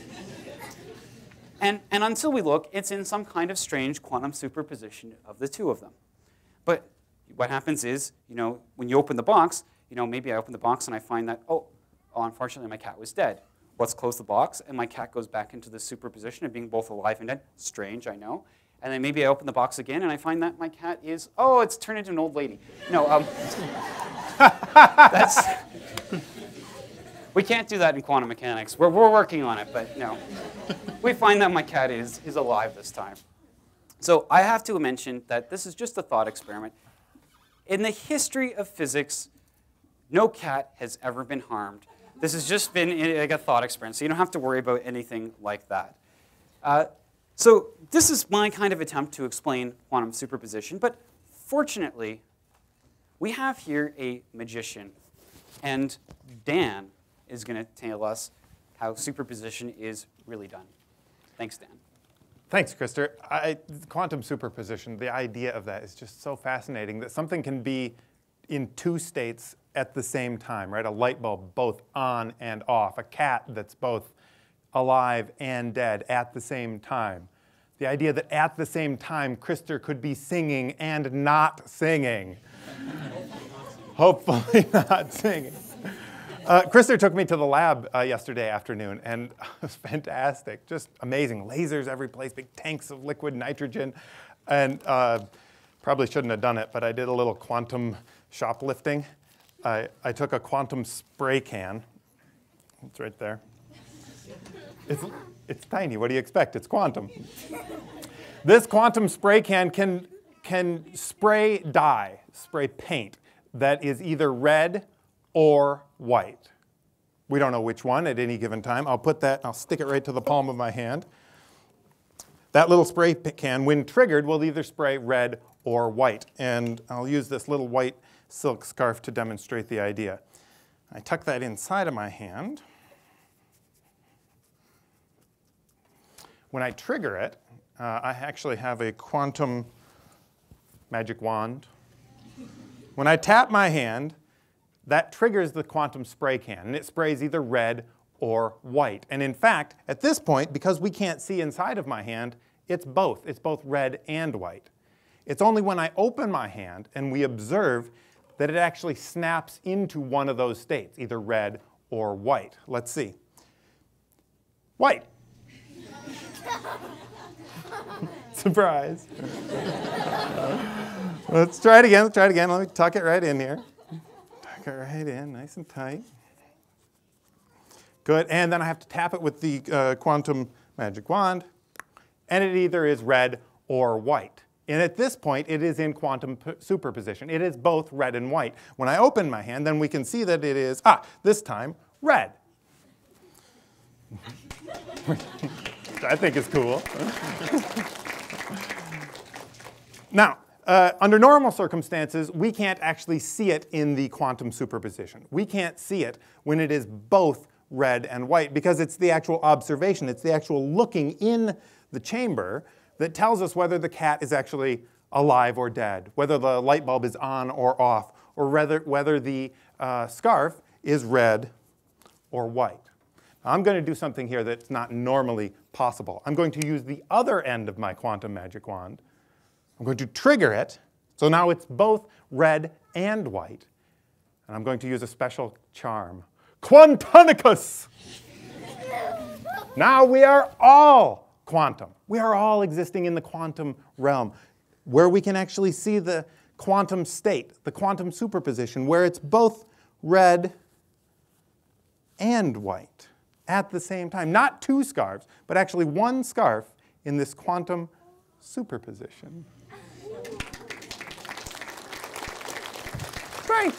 and, and until we look, it's in some kind of strange quantum superposition of the two of them. But what happens is, you know, when you open the box, you know, maybe I open the box and I find that, oh, oh, unfortunately my cat was dead. Let's close the box, and my cat goes back into the superposition of being both alive and dead. Strange, I know. And then maybe I open the box again, and I find that my cat is, oh, it's turned into an old lady. No, um, that's, we can't do that in quantum mechanics. We're, we're working on it, but no. We find that my cat is, is alive this time. So I have to mention that this is just a thought experiment. In the history of physics, no cat has ever been harmed. This has just been like a thought experiment, so you don't have to worry about anything like that. Uh, so this is my kind of attempt to explain quantum superposition, but fortunately, we have here a magician, and Dan is going to tell us how superposition is really done. Thanks, Dan. Thanks, Krister. I, quantum superposition, the idea of that is just so fascinating, that something can be in two states at the same time, right? A light bulb both on and off, a cat that's both alive and dead at the same time. The idea that at the same time Krister could be singing and not singing. Hopefully not singing. Uh, Krister took me to the lab uh, yesterday afternoon, and it was fantastic, just amazing. Lasers every place, big tanks of liquid nitrogen, and uh, probably shouldn't have done it, but I did a little quantum shoplifting. I, I took a quantum spray can. It's right there. It's, it's tiny. What do you expect? It's quantum. This quantum spray can can, can spray dye, spray paint that is either red or white. We don't know which one at any given time. I'll put that, I'll stick it right to the palm of my hand. That little spray can, when triggered, will either spray red or white. And I'll use this little white silk scarf to demonstrate the idea. I tuck that inside of my hand. When I trigger it, uh, I actually have a quantum magic wand. When I tap my hand, that triggers the quantum spray can, and it sprays either red or white. And in fact, at this point, because we can't see inside of my hand, it's both. It's both red and white. It's only when I open my hand and we observe that it actually snaps into one of those states, either red or white. Let's see. White. Surprise. Let's try it again. Let's try it again. Let me tuck it right in here. Tuck it right in, nice and tight. Good. And then I have to tap it with the uh, quantum magic wand. And it either is red or white. And at this point, it is in quantum superposition. It is both red and white. When I open my hand, then we can see that it is, ah, this time, red. Which I think is cool. Now, uh, under normal circumstances, we can't actually see it in the quantum superposition. We can't see it when it is both red and white because it's the actual observation. It's the actual looking in the chamber that tells us whether the cat is actually alive or dead, whether the light bulb is on or off, or whether, whether the uh, scarf is red or white. Now, I'm going to do something here that's not normally possible. I'm going to use the other end of my quantum magic wand. I'm going to trigger it, so now it's both red and white. And I'm going to use a special charm. Quantonicus! Now we are all quantum. We are all existing in the quantum realm, where we can actually see the quantum state, the quantum superposition, where it's both red and white at the same time. Not two scarves, but actually one scarf in this quantum superposition. Thanks.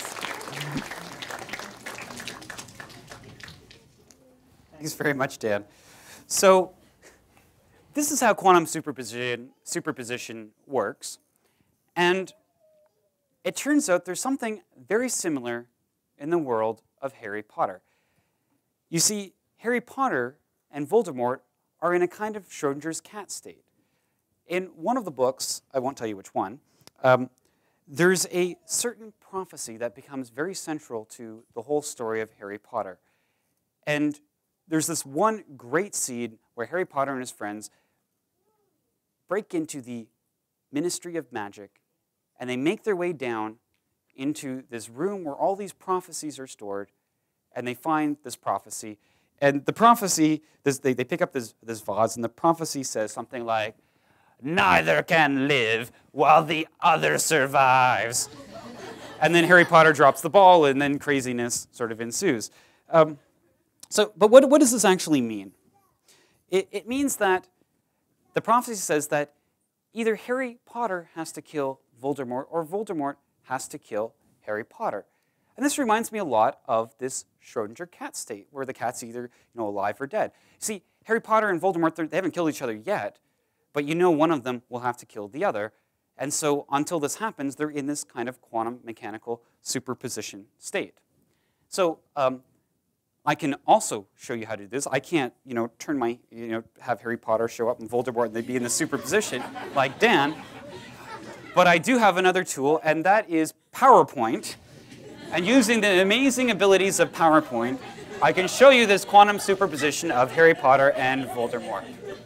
Thanks very much, Dan. So this is how quantum superposition, superposition works. And it turns out there's something very similar in the world of Harry Potter. You see, Harry Potter and Voldemort are in a kind of Schrodinger's cat state. In one of the books, I won't tell you which one, um, there's a certain prophecy that becomes very central to the whole story of Harry Potter. And there's this one great scene where Harry Potter and his friends break into the Ministry of Magic, and they make their way down into this room where all these prophecies are stored, and they find this prophecy. And the prophecy, this, they, they pick up this, this vase, and the prophecy says something like, "Neither can live while the other survives." And then Harry Potter drops the ball, and then craziness sort of ensues. Um, so, but what, what does this actually mean? It, it means that the prophecy says that either Harry Potter has to kill Voldemort, or Voldemort has to kill Harry Potter. And this reminds me a lot of this Schrodinger cat state, where the cat's either you know, alive or dead. See, Harry Potter and Voldemort, they haven't killed each other yet, but you know one of them will have to kill the other. And so until this happens, they're in this kind of quantum mechanical superposition state. So um, I can also show you how to do this. I can't, you know, turn my, you know, have Harry Potter show up and Voldemort and they'd be in the superposition like Dan. But I do have another tool, and that is PowerPoint, and using the amazing abilities of PowerPoint, I can show you this quantum superposition of Harry Potter and Voldemort.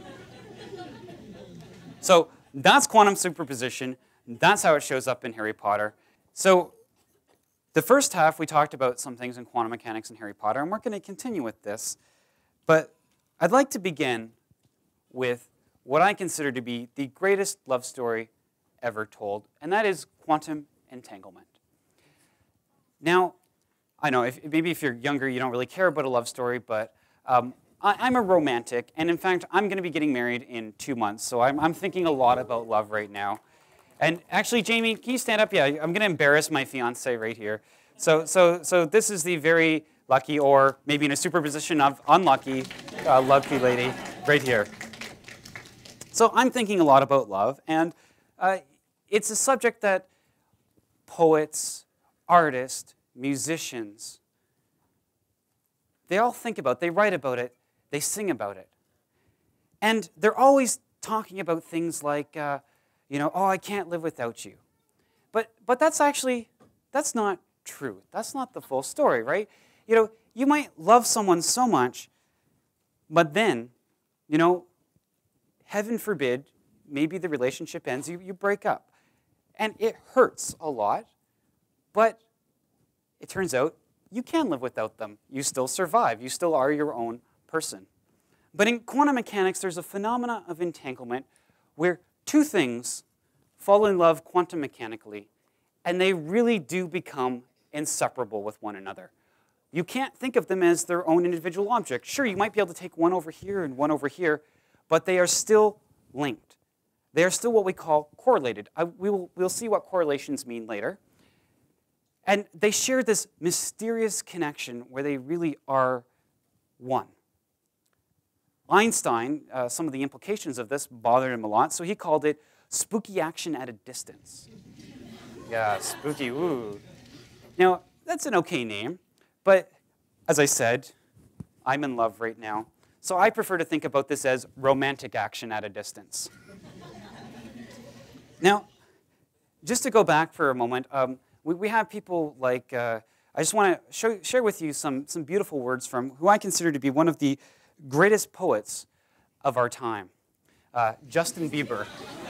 So that's quantum superposition. That's how it shows up in Harry Potter. So the first half, we talked about some things in quantum mechanics in Harry Potter, and we're going to continue with this. But I'd like to begin with what I consider to be the greatest love story ever told, and that is quantum entanglement. Now, I know, if, maybe if you're younger, you don't really care about a love story, but um, I, I'm a romantic, and in fact, I'm going to be getting married in two months, so I'm, I'm thinking a lot about love right now. And actually, Jamie, can you stand up? Yeah, I'm going to embarrass my fiance right here. So, so, so this is the very lucky, or maybe in a superposition of unlucky, uh, lucky lady right here. So I'm thinking a lot about love, and uh, it's a subject that poets, artists, musicians, they all think about, they write about it, they sing about it. And they're always talking about things like, uh, you know, oh, I can't live without you. But, but that's actually, that's not true. That's not the full story, right? You know, you might love someone so much, but then, you know, heaven forbid, maybe the relationship ends, you, you break up. And it hurts a lot, but it turns out you can live without them. You still survive. You still are your own person. But in quantum mechanics, there's a phenomena of entanglement where two things fall in love quantum mechanically, and they really do become inseparable with one another. You can't think of them as their own individual object. Sure, you might be able to take one over here and one over here, but they are still linked. They are still what we call correlated. I, we will, we'll see what correlations mean later. And they share this mysterious connection where they really are one. Einstein, uh, some of the implications of this bothered him a lot, so he called it spooky action at a distance. Yeah, spooky, ooh. Now, that's an okay name, but as I said, I'm in love right now, so I prefer to think about this as romantic action at a distance. Now, just to go back for a moment, um, we, we have people like, uh, I just want to show, share with you some, some beautiful words from who I consider to be one of the greatest poets of our time, uh, Justin Bieber.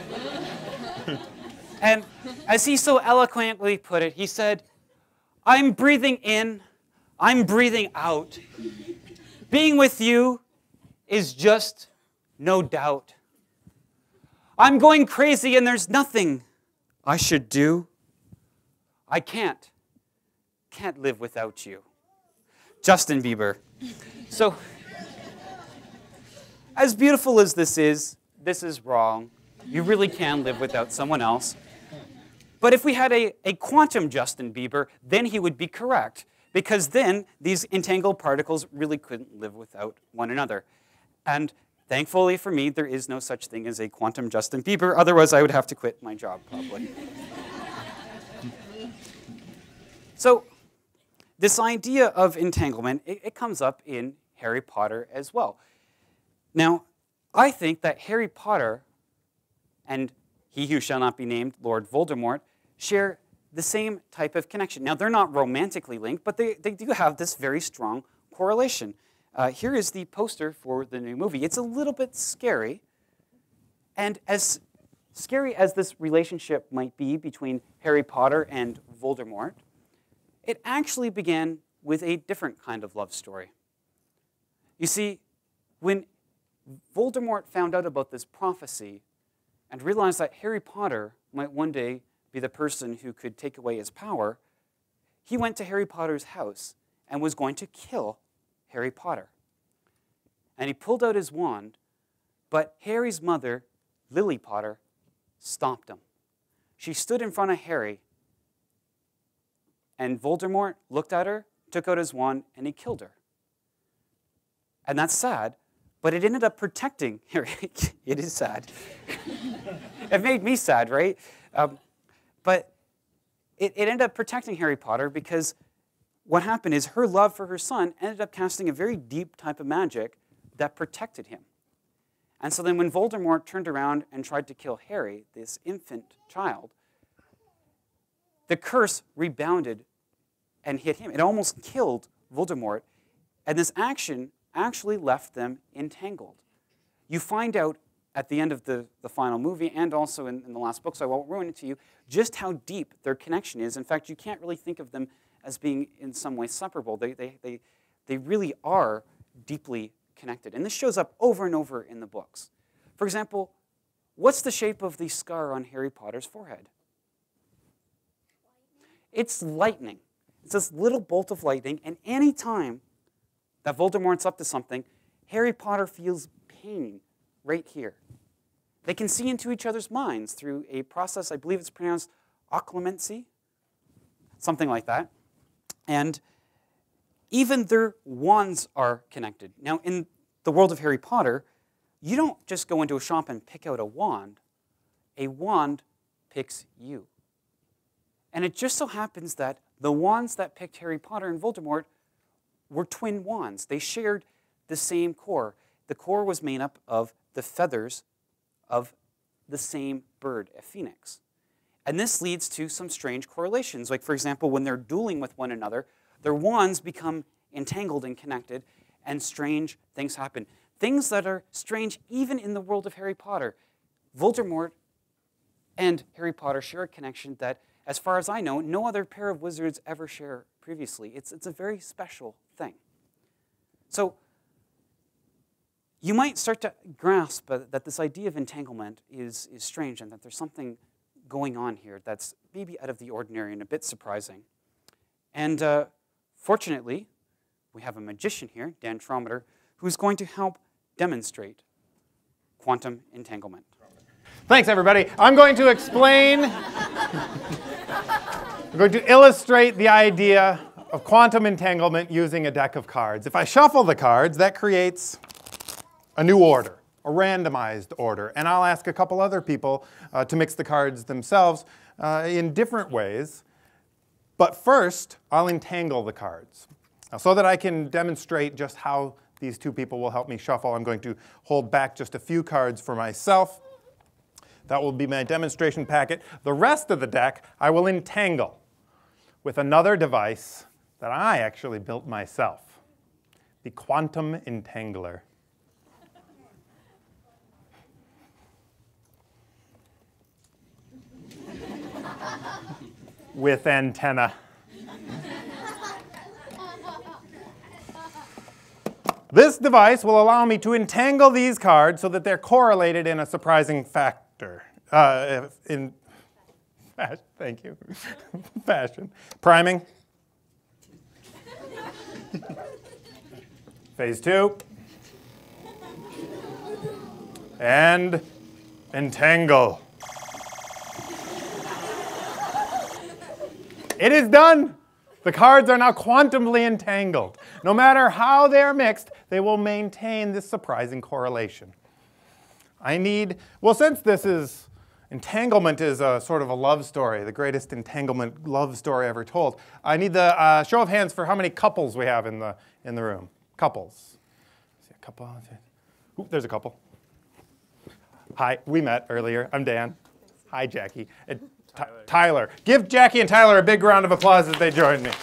And as he so eloquently put it, he said, I'm breathing in, I'm breathing out. Being with you is just no doubt. I'm going crazy and there's nothing I should do. I can't, can't live without you. Justin Bieber. So, as beautiful as this is, this is wrong. You really can live without someone else. But if we had a, a quantum Justin Bieber, then he would be correct, because then these entangled particles really couldn't live without one another. And thankfully for me, there is no such thing as a quantum Justin Bieber, otherwise I would have to quit my job probably. So this idea of entanglement, it, it comes up in Harry Potter as well. Now, I think that Harry Potter and he who shall not be named, Lord Voldemort, share the same type of connection. Now, they're not romantically linked, but they, they do have this very strong correlation. Uh, here is the poster for the new movie. It's a little bit scary, and as scary as this relationship might be between Harry Potter and Voldemort, it actually began with a different kind of love story. You see, when Voldemort found out about this prophecy and realized that Harry Potter might one day be the person who could take away his power, he went to Harry Potter's house and was going to kill Harry Potter. And he pulled out his wand, but Harry's mother, Lily Potter, stopped him. She stood in front of Harry, and Voldemort looked at her, took out his wand, and he killed her. And that's sad, but it ended up protecting Harry. It is sad. It made me sad, right? Um, but it, it ended up protecting Harry Potter because what happened is her love for her son ended up casting a very deep type of magic that protected him. And so then when Voldemort turned around and tried to kill Harry, this infant child, the curse rebounded and hit him. It almost killed Voldemort, and this action actually left them entangled. You find out at the end of the, the final movie, and also in, in the last book, so I won't ruin it to you, just how deep their connection is. In fact, you can't really think of them as being in some way separable. They, they, they, they really are deeply connected. And this shows up over and over in the books. For example, what's the shape of the scar on Harry Potter's forehead? It's lightning. It's this little bolt of lightning, and any time that Voldemort's up to something, Harry Potter feels pain right here. They can see into each other's minds through a process, I believe it's pronounced occlumency, something like that. And even their wands are connected. Now, in the world of Harry Potter, you don't just go into a shop and pick out a wand. A wand picks you. And it just so happens that the wands that picked Harry Potter and Voldemort were twin wands. They shared the same core. The core was made up of the feathers of the same bird, a phoenix. And this leads to some strange correlations. Like, for example, when they're dueling with one another, their wands become entangled and connected, and strange things happen. Things that are strange even in the world of Harry Potter. Voldemort and Harry Potter share a connection that, as far as I know, no other pair of wizards ever share previously. It's, it's a very special thing. So you might start to grasp uh, that this idea of entanglement is, is strange, and that there's something going on here that's maybe out of the ordinary and a bit surprising. And uh, fortunately, we have a magician here, Dan Trommater, who's going to help demonstrate quantum entanglement. Thanks, everybody. I'm going to explain, I'm going to illustrate the idea of quantum entanglement using a deck of cards. If I shuffle the cards, that creates a new order, a randomized order. And I'll ask a couple other people uh, to mix the cards themselves uh, in different ways. But first, I'll entangle the cards. Now, so that I can demonstrate just how these two people will help me shuffle, I'm going to hold back just a few cards for myself. That will be my demonstration packet. The rest of the deck, I will entangle with another device that I actually built myself, the quantum entangler. With antenna. This device will allow me to entangle these cards so that they're correlated in a surprising factor. Uh, in fashion, thank you. Fashion. Priming. Phase two. And entangle. It is done. The cards are now quantumly entangled. No matter how they're mixed, they will maintain this surprising correlation. I need, well, since this is, entanglement is a sort of a love story, the greatest entanglement love story ever told, I need the uh, show of hands for how many couples we have in the, in the room. Couples. See a couple. Ooh, there's a couple. Hi, we met earlier. I'm Dan. Hi, Jackie. And Tyler. Tyler. Give Jackie and Tyler a big round of applause as they join me.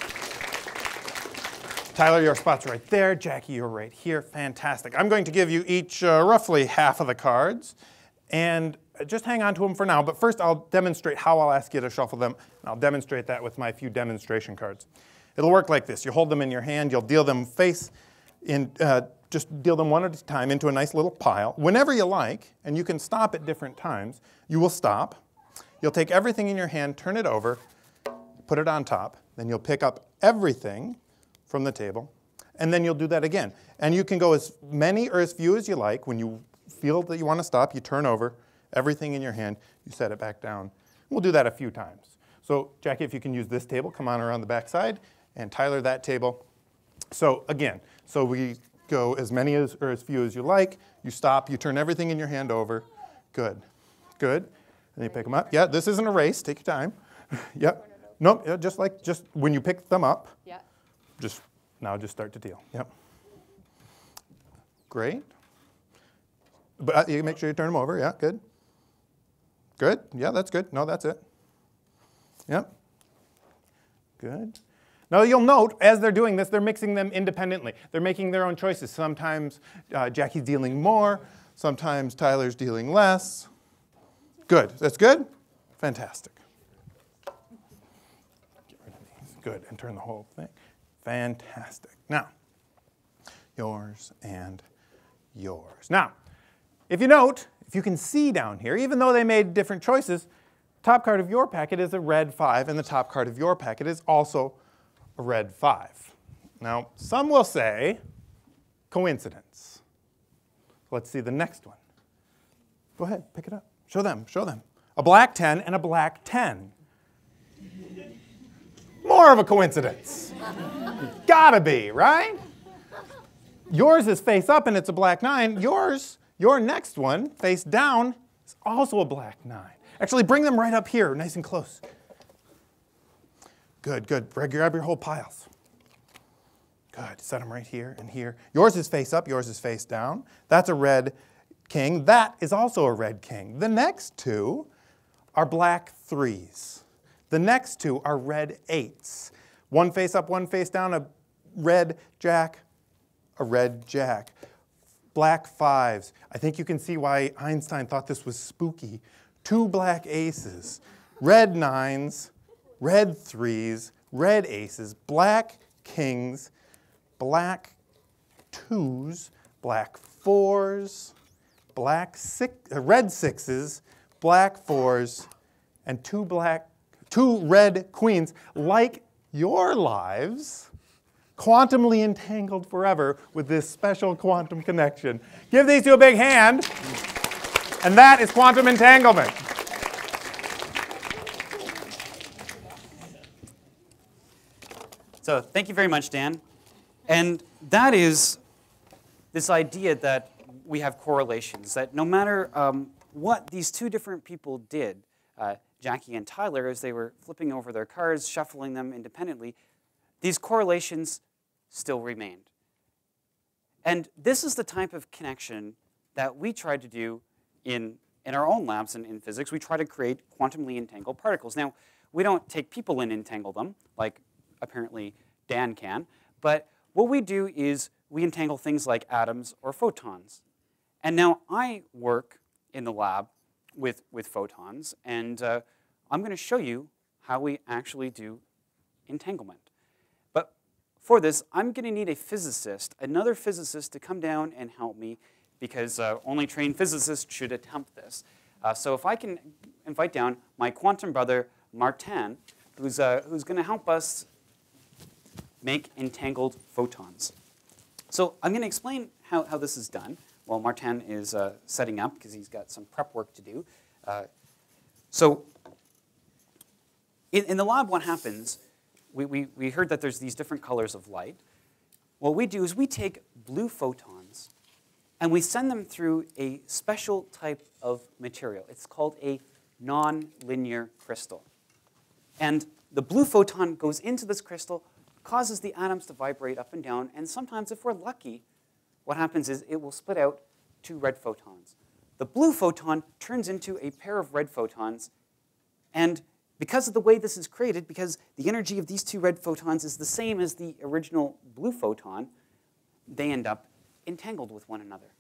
Tyler, your spot's right there. Jackie, you're right here. Fantastic. I'm going to give you each uh, roughly half of the cards. And just hang on to them for now. But first, I'll demonstrate how I'll ask you to shuffle them. And I'll demonstrate that with my few demonstration cards. It'll work like this. You hold them in your hand. You'll deal them face in, uh, just deal them one at a time into a nice little pile. Whenever you like, and you can stop at different times, you will stop. You'll take everything in your hand, turn it over, put it on top. Then you'll pick up everything from the table, and then you'll do that again. And you can go as many or as few as you like. When you feel that you want to stop, you turn over everything in your hand, you set it back down. We'll do that a few times. So Jackie, if you can use this table, come on around the back side, and Tyler, that table. So again, so we go as many as, or as few as you like. You stop, you turn everything in your hand over. Good, good. And you pick them up. Yeah, this isn't a race, take your time. Yep, nope, yeah, just like, just when you pick them up, Yeah. just, now just start to deal, yep. Great. But uh, you make sure you turn them over, yeah, good. Good, yeah, that's good. No, that's it. Yep. Good. Now you'll note, as they're doing this, they're mixing them independently. They're making their own choices. Sometimes uh, Jackie's dealing more. Sometimes Tyler's dealing less. Good. That's good? Fantastic. Get rid of these. Good. And turn the whole thing. Fantastic. Now, yours and yours. Now, if you note, if you can see down here, even though they made different choices, top card of your packet is a red five, and the top card of your packet is also a red five. Now, some will say coincidence. Let's see the next one. Go ahead, pick it up. Show them, show them. A black ten and a black ten. More of a coincidence. Gotta be, right? Yours is face up and it's a black nine. Yours, your next one, face down, is also a black nine. Actually, bring them right up here, nice and close. Good, good. Grab your whole piles. Good. Set them right here and here. Yours is face up. Yours is face down. That's a red king. That is also a red king. The next two are black threes. The next two are red eights. One face up, one face down, a red jack, a red jack. Black fives. I think you can see why Einstein thought this was spooky. Two black aces. Red nines, red threes, red aces, black kings, black twos, black fours, black six, uh, red sixes, black fours, and two black, two red queens, like your lives, quantumly entangled forever with this special quantum connection. Give these two a big hand, and that is quantum entanglement. So thank you very much, Dan. And that is this idea that we have correlations, that no matter um, what these two different people did, uh, Jackie and Tyler, as they were flipping over their cards, shuffling them independently, these correlations still remained. And this is the type of connection that we tried to do in, in our own labs in, in physics. We try to create quantumly entangled particles. Now, we don't take people and entangle them, like apparently Dan can, but what we do is we entangle things like atoms or photons. And now I work in the lab with, with photons, and uh, I'm going to show you how we actually do entanglement. But for this, I'm going to need a physicist, another physicist, to come down and help me, because uh, only trained physicists should attempt this. Uh, so if I can invite down my quantum brother, Martin, who's, uh, who's going to help us make entangled photons. So I'm going to explain how, how this is done while Martin is uh, setting up, because he's got some prep work to do. Uh, so in, in the lab, what happens, we, we, we heard that there's these different colors of light. What we do is we take blue photons and we send them through a special type of material. It's called a non-linear crystal. And the blue photon goes into this crystal, causes the atoms to vibrate up and down, and sometimes, if we're lucky, what happens is it will split out two red photons. The blue photon turns into a pair of red photons, and because of the way this is created, because the energy of these two red photons is the same as the original blue photon, they end up entangled with one another.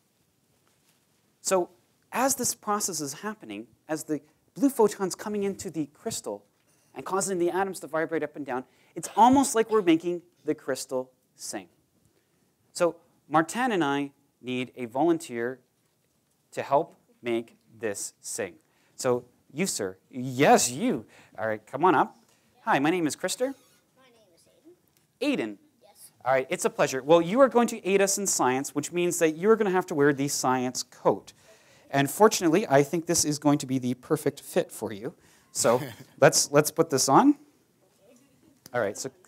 So as this process is happening, as the blue photon's coming into the crystal and causing the atoms to vibrate up and down, it's almost like we're making the crystal sing. So Martin and I need a volunteer to help make this sing. So you, sir. Yes, you. All right, come on up. Hi, my name is Krister. My name is Aiden. Aiden. Yes. All right, it's a pleasure. Well, you are going to aid us in science, which means that you're going to have to wear the science coat. And fortunately, I think this is going to be the perfect fit for you. So let's let's put this on. All right, so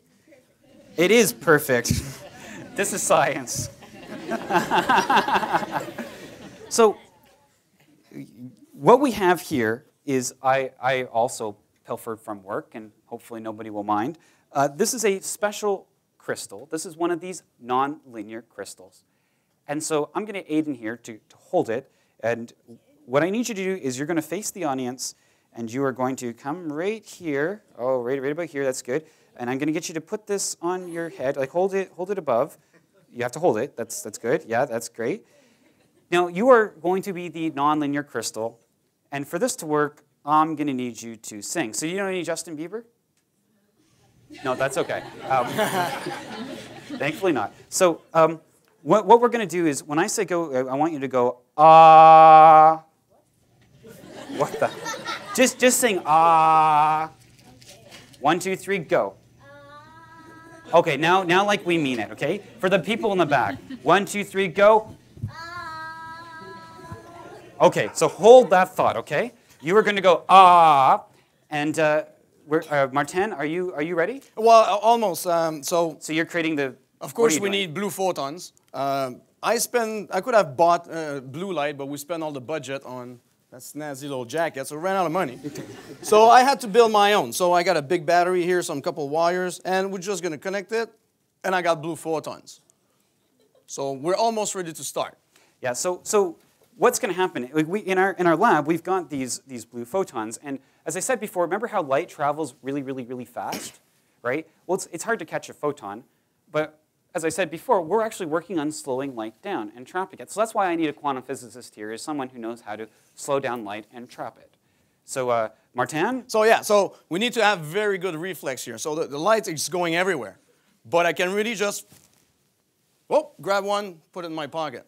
it is perfect. This is science. So what we have here is, I, I also pilfered from work, and hopefully nobody will mind. Uh, this is a special crystal. This is one of these non-linear crystals. And so I'm going to aid in here to, to hold it. And what I need you to do is you're going to face the audience, And you are going to come right here. Oh, right, right about here. That's good. And I'm going to get you to put this on your head. Like, hold it, hold it above. You have to hold it. That's, that's good. Yeah, that's great. Now, you are going to be the nonlinear crystal. And for this to work, I'm going to need you to sing. So you know any Justin Bieber? No, that's okay. Um, thankfully not. So um, what, what we're going to do is, when I say go, I want you to go, ah. What the? Just, just sing, ah. One, two, three, go. Okay, now, now like we mean it, okay? For the people in the back. One, two, three, go. Okay, so hold that thought, okay? You are going to go, ah. And uh, we're, uh, Martin, are you, are you ready? Well, uh, almost. Um, so, So you're creating the... of course, we doing? need blue photons. Um, I spend, I could have bought uh, blue light, but we spent all the budget on that snazzy little jacket, so we ran out of money. So I had to build my own. So I got a big battery here, some couple wires, and we're just going to connect it, and I got blue photons. So we're almost ready to start. Yeah, so, so what's going to happen? Like we, in, our, in our lab, we've got these, these blue photons, and as I said before, remember how light travels really, really, really fast, right? Well, it's, it's hard to catch a photon, but as I said before, we're actually working on slowing light down and trapping it. So that's why I need a quantum physicist here, is someone who knows how to slow down light and trap it. So, uh, Martin? So yeah, so we need to have very good reflex here. So the, the light is going everywhere. But I can really just, oh, grab one, put it in my pocket.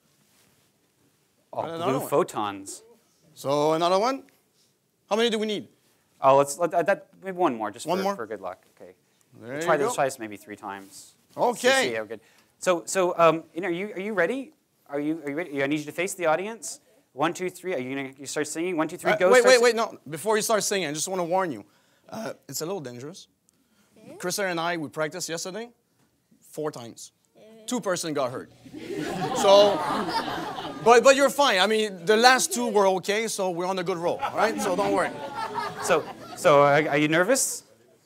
Oh, Another blue one. photons. So another one. How many do we need? Oh, let's let that, that maybe one more, just One for, more? for good luck. Okay. There We'll try you this. go. Try this maybe three times. Okay. See, see how good. So, so um, you know, are you are you ready? Are you are you ready? I need you to face the audience. One, two, three. Are you gonna you start singing? One, two, three, Uh, go. wait, start wait, wait, sing- no. Before you start singing, I just want to warn you. Uh, it's a little dangerous. Krister and I, we practiced yesterday four times. Two person got hurt. So, but, but you're fine. I mean, the last two were okay, so we're on a good roll, all right? So don't worry. So, so uh, are you nervous?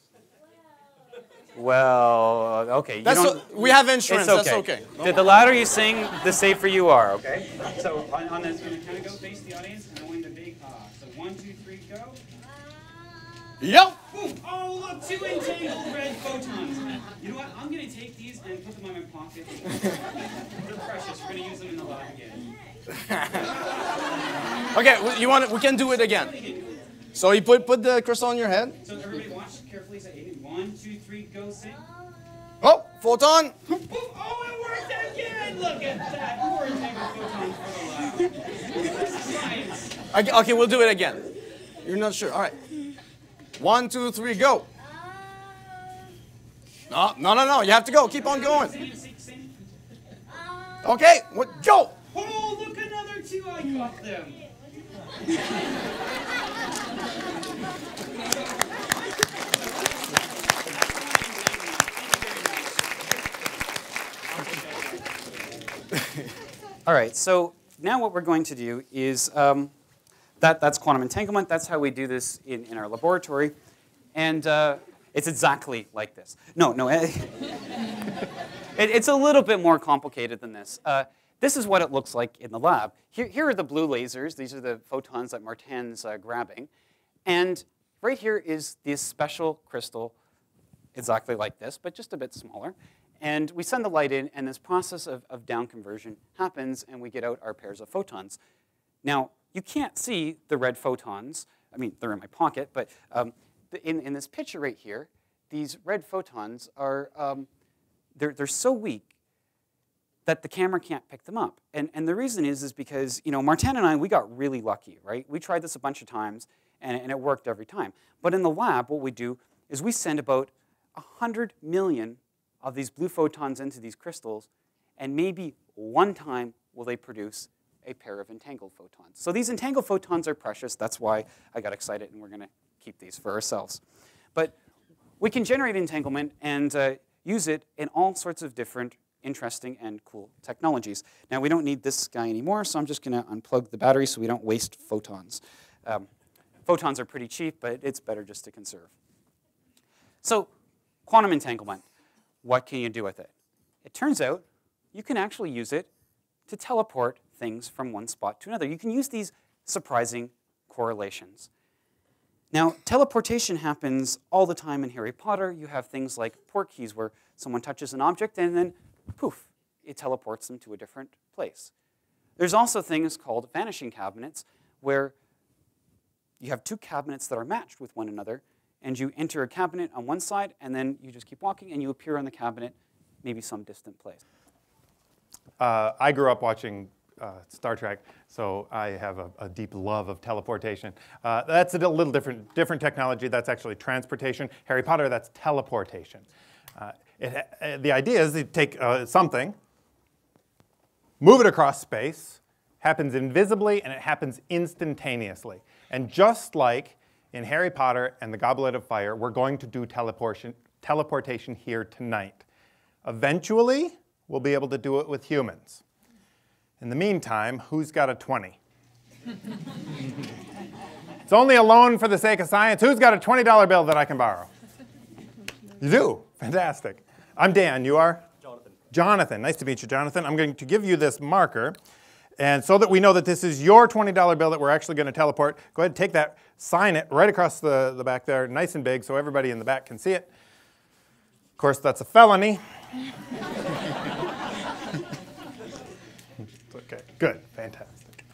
Well, okay. You That's don't, o- we have insurance, it's that's okay. The, the louder you sing, the safer you are, okay? So on, on this, going to kind of go face the audience, and I want the big ah. So one, two, three, go. Yep. Boom. Oh, look, two entangled red photons. You know what? I'm going to take these and put them in my pocket. They're precious. We're going to use them in the lab again. Okay, we- you want? We can do it again. So you put put the crystal on your head. So everybody watch carefully. So Aiden, one, two, three, go sing. Oh, photon. Boom. Oh, it worked again. Look at that. Four entangled photons for the lab. This is science. Okay, okay, we'll do it again. You're not sure. All right. One, two, three, go. No, no, no, no. You have to go. Keep on going. Sing, sing, sing. Okay, what? Go. Oh, look, another two. I got them. All right, so now what we're going to do is, um, that, that's quantum entanglement. That's how we do this in, in our laboratory. And uh, it's exactly like this. No, no, it, it's a little bit more complicated than this. Uh, this is what it looks like in the lab. Here, here are the blue lasers. These are the photons that Martin's uh, grabbing. And right here is this special crystal, exactly like this, but just a bit smaller. And we send the light in, and this process of, of down conversion happens, and we get out our pairs of photons. Now, you can't see the red photons. I mean, they're in my pocket, but um, in, in this picture right here, these red photons are, um, they're, they're so weak that the camera can't pick them up. And, and the reason is, is because, you know, Martin and I, we got really lucky, right? We tried this a bunch of times, and, and it worked every time. But in the lab, what we do is we send about one hundred million of these blue photons into these crystals, and maybe one time will they produce a pair of entangled photons. So these entangled photons are precious. That's why I got excited, and we're going to keep these for ourselves. But we can generate entanglement and uh, use it in all sorts of different interesting and cool technologies. Now, we don't need this guy anymore, so I'm just going to unplug the battery so we don't waste photons. Um, photons are pretty cheap, but it's better just to conserve. So quantum entanglement. What can you do with it? It turns out you can actually use it to teleport things from one spot to another. You can use these surprising correlations. Now, teleportation happens all the time in Harry Potter. You have things like port keys where someone touches an object and then, poof, it teleports them to a different place. There's also things called vanishing cabinets where you have two cabinets that are matched with one another, and you enter a cabinet on one side, and then you just keep walking, and you appear on the cabinet, maybe some distant place. Uh, I grew up watching uh, Star Trek, so I have a, a deep love of teleportation. Uh, that's a little different, different technology. That's actually transportation. Harry Potter, that's teleportation. Uh, it, uh, the idea is you take uh, something, move it across space, happens invisibly, and it happens instantaneously. And just like in Harry Potter and the Goblet of Fire, we're going to do teleportation, teleportation here tonight. Eventually, we'll be able to do it with humans. In the meantime, who's got a twenty? It's only a loan for the sake of science. Who's got a twenty dollar bill that I can borrow? You do? Fantastic. I'm Dan. You are? Jonathan. Jonathan. Nice to meet you, Jonathan. I'm going to give you this marker. And so that we know that this is your twenty dollar bill that we're actually going to teleport, go ahead and take that, sign it right across the, the back there, nice and big, so everybody in the back can see it. Of course, that's a felony. Okay, good, fantastic.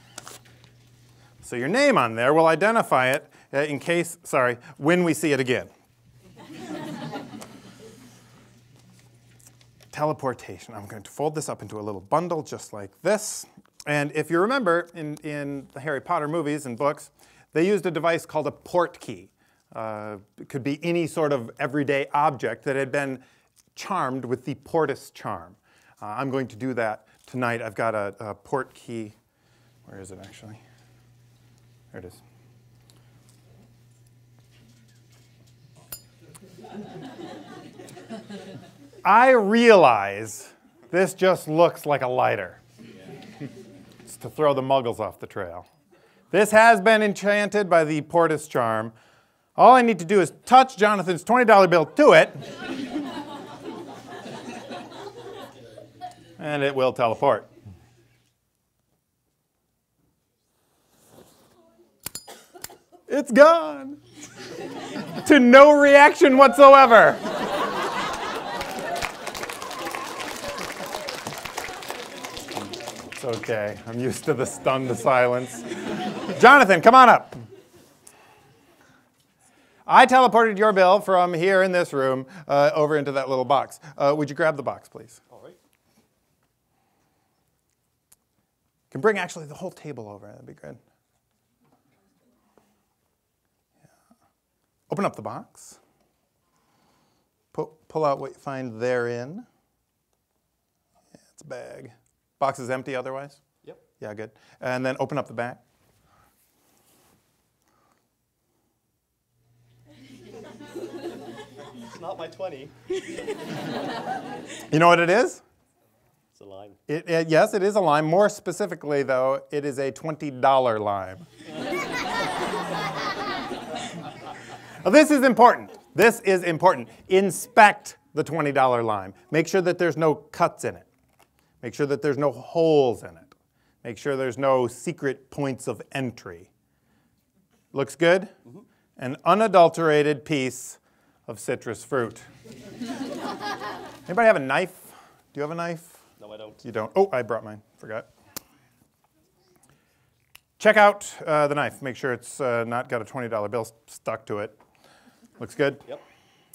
So your name on there will identify it uh, in case, sorry, when we see it again. Teleportation. I'm going to fold this up into a little bundle just like this. And if you remember, in, in the Harry Potter movies and books, they used a device called a port key. Uh, it could be any sort of everyday object that had been charmed with the Portus charm. Uh, I'm going to do that tonight. I've got a, a port key. Where is it actually? There it is. I realize this just looks like a lighter. It's to throw the muggles off the trail. This has been enchanted by the Portus charm. All I need to do is touch Jonathan's twenty dollar bill to it, and it will teleport. It's gone. To no reaction whatsoever. It's okay. I'm used to the stunned silence. Jonathan, come on up. I teleported your bill from here in this room uh, over into that little box. Uh, would you grab the box, please? All right. Can bring actually the whole table over. That'd be good. Yeah. Open up the box. Pull, pull out what you find therein. Yeah, it's a bag. Box is empty otherwise? Yep. Yeah, good. And then open up the back. It's not my twenty. You know what it is? It's a lime. It, it, yes, it is a lime. More specifically, though, it is a twenty dollar lime. Now, this is important. This is important. Inspect the twenty dollar lime. Make sure that there's no cuts in it. Make sure that there's no holes in it. Make sure there's no secret points of entry. Looks good? Mm-hmm. An unadulterated piece of citrus fruit. Anybody have a knife? Do you have a knife? No, I don't. You don't? Oh, I brought mine. Forgot. Check out uh, the knife. Make sure it's uh, not got a twenty dollar bill stuck to it. Looks good? Yep.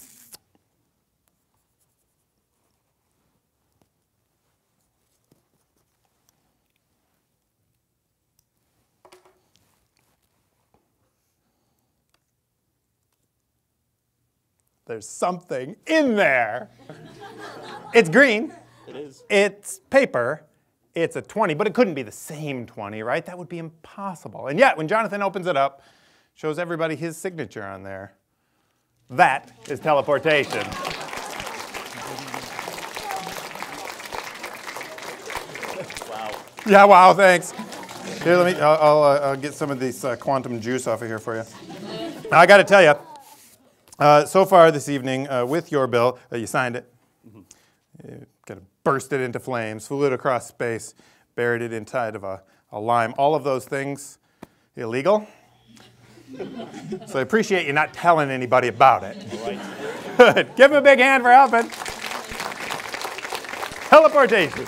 There's something in there. It's green. It is. It's paper. It's a twenty, but it couldn't be the same twenty, right? That would be impossible. And yet, when Jonathan opens it up, shows everybody his signature on there. That is teleportation. Wow. Yeah, wow, thanks. Here, let me, I'll, I'll, uh, I'll get some of this uh, quantum juice off of here for you. Now, I got to tell you, uh, so far this evening, uh, with your bill, uh, you signed it. Mm-hmm. You kind of burst it into flames, flew it across space, buried it inside of a, a lime. All of those things illegal. So I appreciate you not telling anybody about it. All right. Good. Give him a big hand for helping. Teleportation.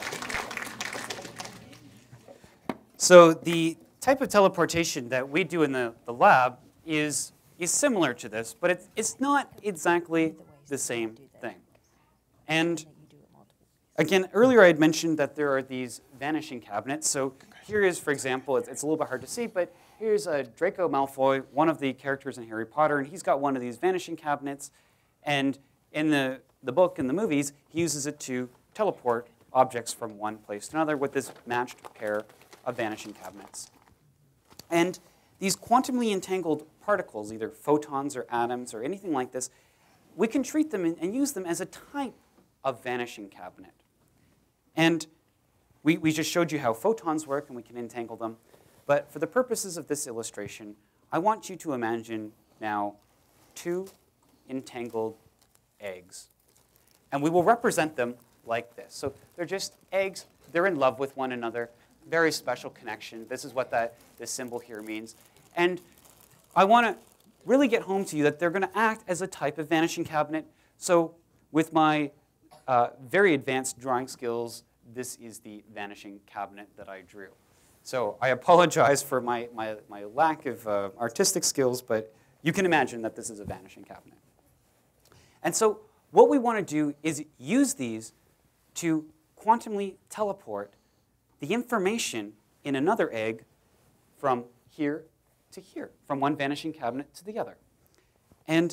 So the type of teleportation that we do in the, the lab is, is similar to this, but it's, it's not exactly the same thing. And again, earlier I had mentioned that there are these vanishing cabinets. So here is, for example, it's, it's a little bit hard to see, but here's a Draco Malfoy, one of the characters in Harry Potter, and he's got one of these vanishing cabinets. And in the, the book and the movies, he uses it to teleport objects from one place to another with this matched pair of vanishing cabinets. And these quantumly entangled particles, either photons or atoms or anything like this, we can treat them and use them as a type of vanishing cabinet. And we, we just showed you how photons work and we can entangle them. But for the purposes of this illustration, I want you to imagine now two entangled eggs. And we will represent them like this. So they're just eggs. They're in love with one another. Very special connection. This is what that, this symbol here means. And I want to really get home to you that they're going to act as a type of vanishing cabinet. So with my uh, very advanced drawing skills, this is the vanishing cabinet that I drew. So I apologize for my, my, my lack of uh, artistic skills, but you can imagine that this is a vanishing cabinet. And so what we want to do is use these to quantumly teleport the information in another egg from here to here, from one vanishing cabinet to the other. And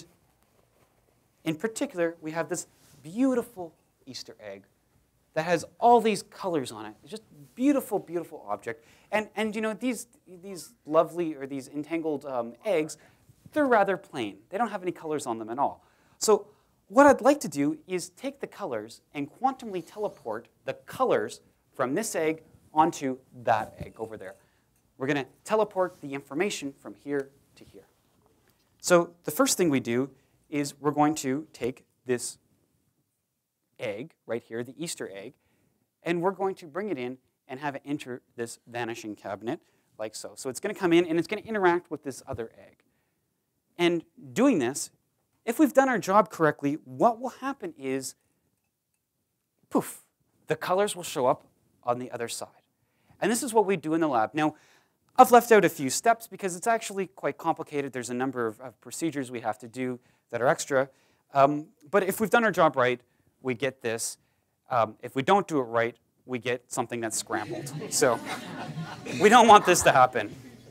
in particular, we have this beautiful Easter egg that has all these colors on it. It's just beautiful, beautiful object. And, and you know, these, these lovely, or these entangled um, eggs, they're rather plain. They don't have any colors on them at all. So what I'd like to do is take the colors and quantumly teleport the colors from this egg onto that egg over there. We're going to teleport the information from here to here. So the first thing we do is we're going to take this egg right here, the Easter egg, and we're going to bring it in and have it enter this vanishing cabinet like so. So it's going to come in and it's going to interact with this other egg. And doing this, if we've done our job correctly, what will happen is, poof, the colors will show up on the other side. And this is what we do in the lab. Now, I've left out a few steps because it's actually quite complicated. There's a number of, of procedures we have to do that are extra. Um, but if we've done our job right, we get this. Um, if we don't do it right, we get something that's scrambled. So we don't want this to happen.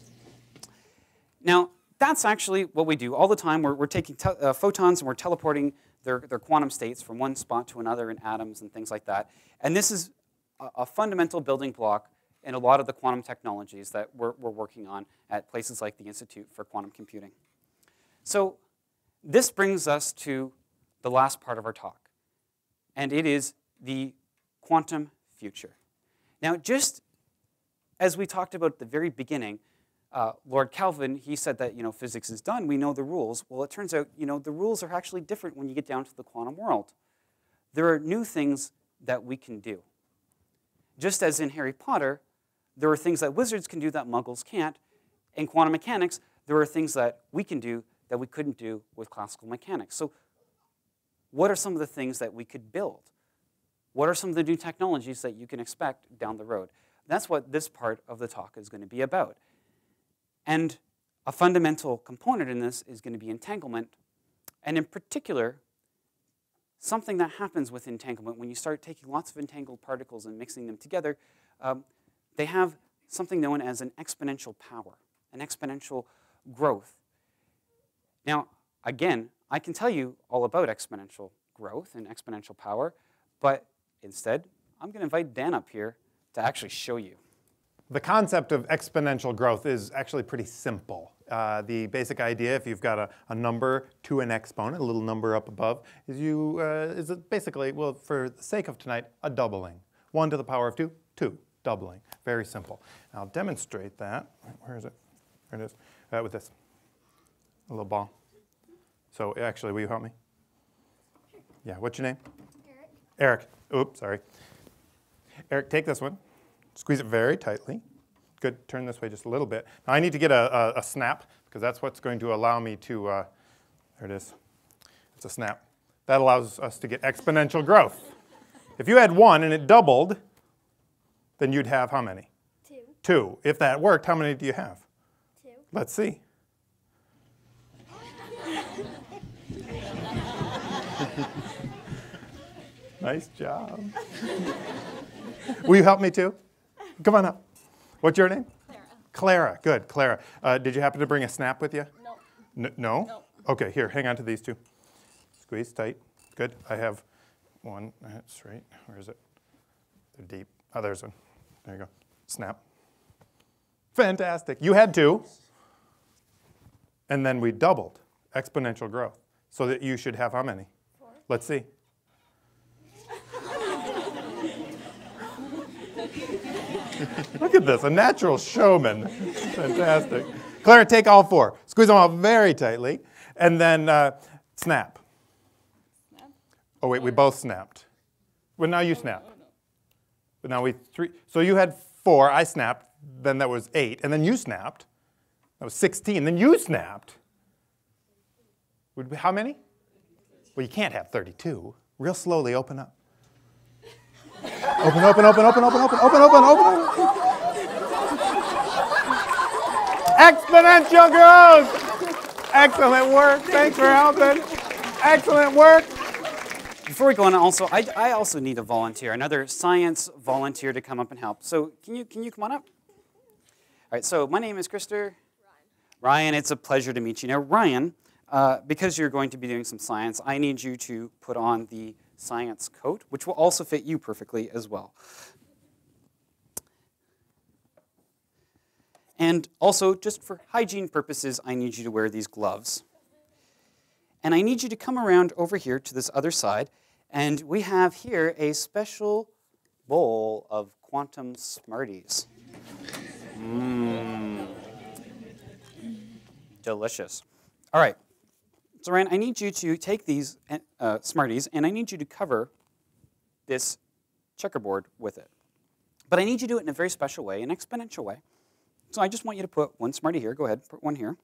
Now, that's actually what we do all the time. We're, we're taking te uh, photons and we're teleporting their, their quantum states from one spot to another in atoms and things like that. And this is a, a fundamental building block in a lot of the quantum technologies that we're, we're working on at places like the Institute for Quantum Computing. So this brings us to the last part of our talk, and it is the quantum future. Now, just as we talked about at the very beginning, uh, Lord Kelvin, he said that, you know, physics is done, we know the rules. Well, it turns out, you know, the rules are actually different when you get down to the quantum world. There are new things that we can do. Just as in Harry Potter, there are things that wizards can do that muggles can't. In quantum mechanics, there are things that we can do that we couldn't do with classical mechanics. So what are some of the things that we could build? What are some of the new technologies that you can expect down the road? That's what this part of the talk is going to be about. And a fundamental component in this is going to be entanglement. And in particular, something that happens with entanglement when you start taking lots of entangled particles and mixing them together, um, they have something known as an exponential power, an exponential growth. Now, again, I can tell you all about exponential growth and exponential power, but instead, I'm going to invite Dan up here to actually show you. The concept of exponential growth is actually pretty simple. Uh, the basic idea, if you've got a, a number to an exponent, a little number up above, is you uh, is it basically, well, for the sake of tonight, a doubling. One to the power of two, two, doubling. Very simple. And I'll demonstrate that. Where is it? There it is. Uh, with this, a little ball. So actually, will you help me? Yeah. What's your name? Eric. Eric. Oops, sorry. Eric, take this one. Squeeze it very tightly. Good. Turn this way just a little bit. Now I need to get a, a, a snap because because that's what's going to allow me to, uh, there it is, it's a snap. That allows us to get exponential growth. If you had one and it doubled, then you'd have how many? Two. Two. If that worked, how many do you have? Two. Let's see. Nice job. Will you help me too? Come on up. What's your name? Clara. Clara. Good, Clara. Uh, did you happen to bring a snap with you? No. N no? No. Okay, here, hang on to these two. Squeeze tight. Good. I have one. That's right. Where is it? They're deep. Oh, there's one. There you go. Snap. Fantastic. You had two. And then we doubled exponential growth. So that you should have how many? Four. Let's see. Look at this, a natural showman. Fantastic. Clara, take all four. Squeeze them all very tightly. And then uh, snap. Snap? Oh, wait, we both snapped. Well, now you snap. But now we three. So you had four, I snapped, then that was eight, and then you snapped. That was sixteen, then you snapped. Would be how many? Well, you can't have thirty-two. Real slowly, open up. Open, open, open, open, open, open, open, open, open. Exponential growth! Excellent work. Thanks for helping. Excellent work. Before we go on, also, I, I also need a volunteer, another science volunteer to come up and help. So can you, can you come on up? All right, so my name is Krister. Ryan. Ryan, it's a pleasure to meet you. Now, Ryan, uh, because you're going to be doing some science, I need you to put on the science coat, which will also fit you perfectly as well. And also, just for hygiene purposes, I need you to wear these gloves. And I need you to come around over here to this other side, and we have here a special bowl of quantum Smarties. Mmm. Delicious. All right. So, Ryan, I need you to take these uh, Smarties, and I need you to cover this checkerboard with it. But I need you to do it in a very special way, an exponential way. So I just want you to put one Smartie here. Go ahead, put one here.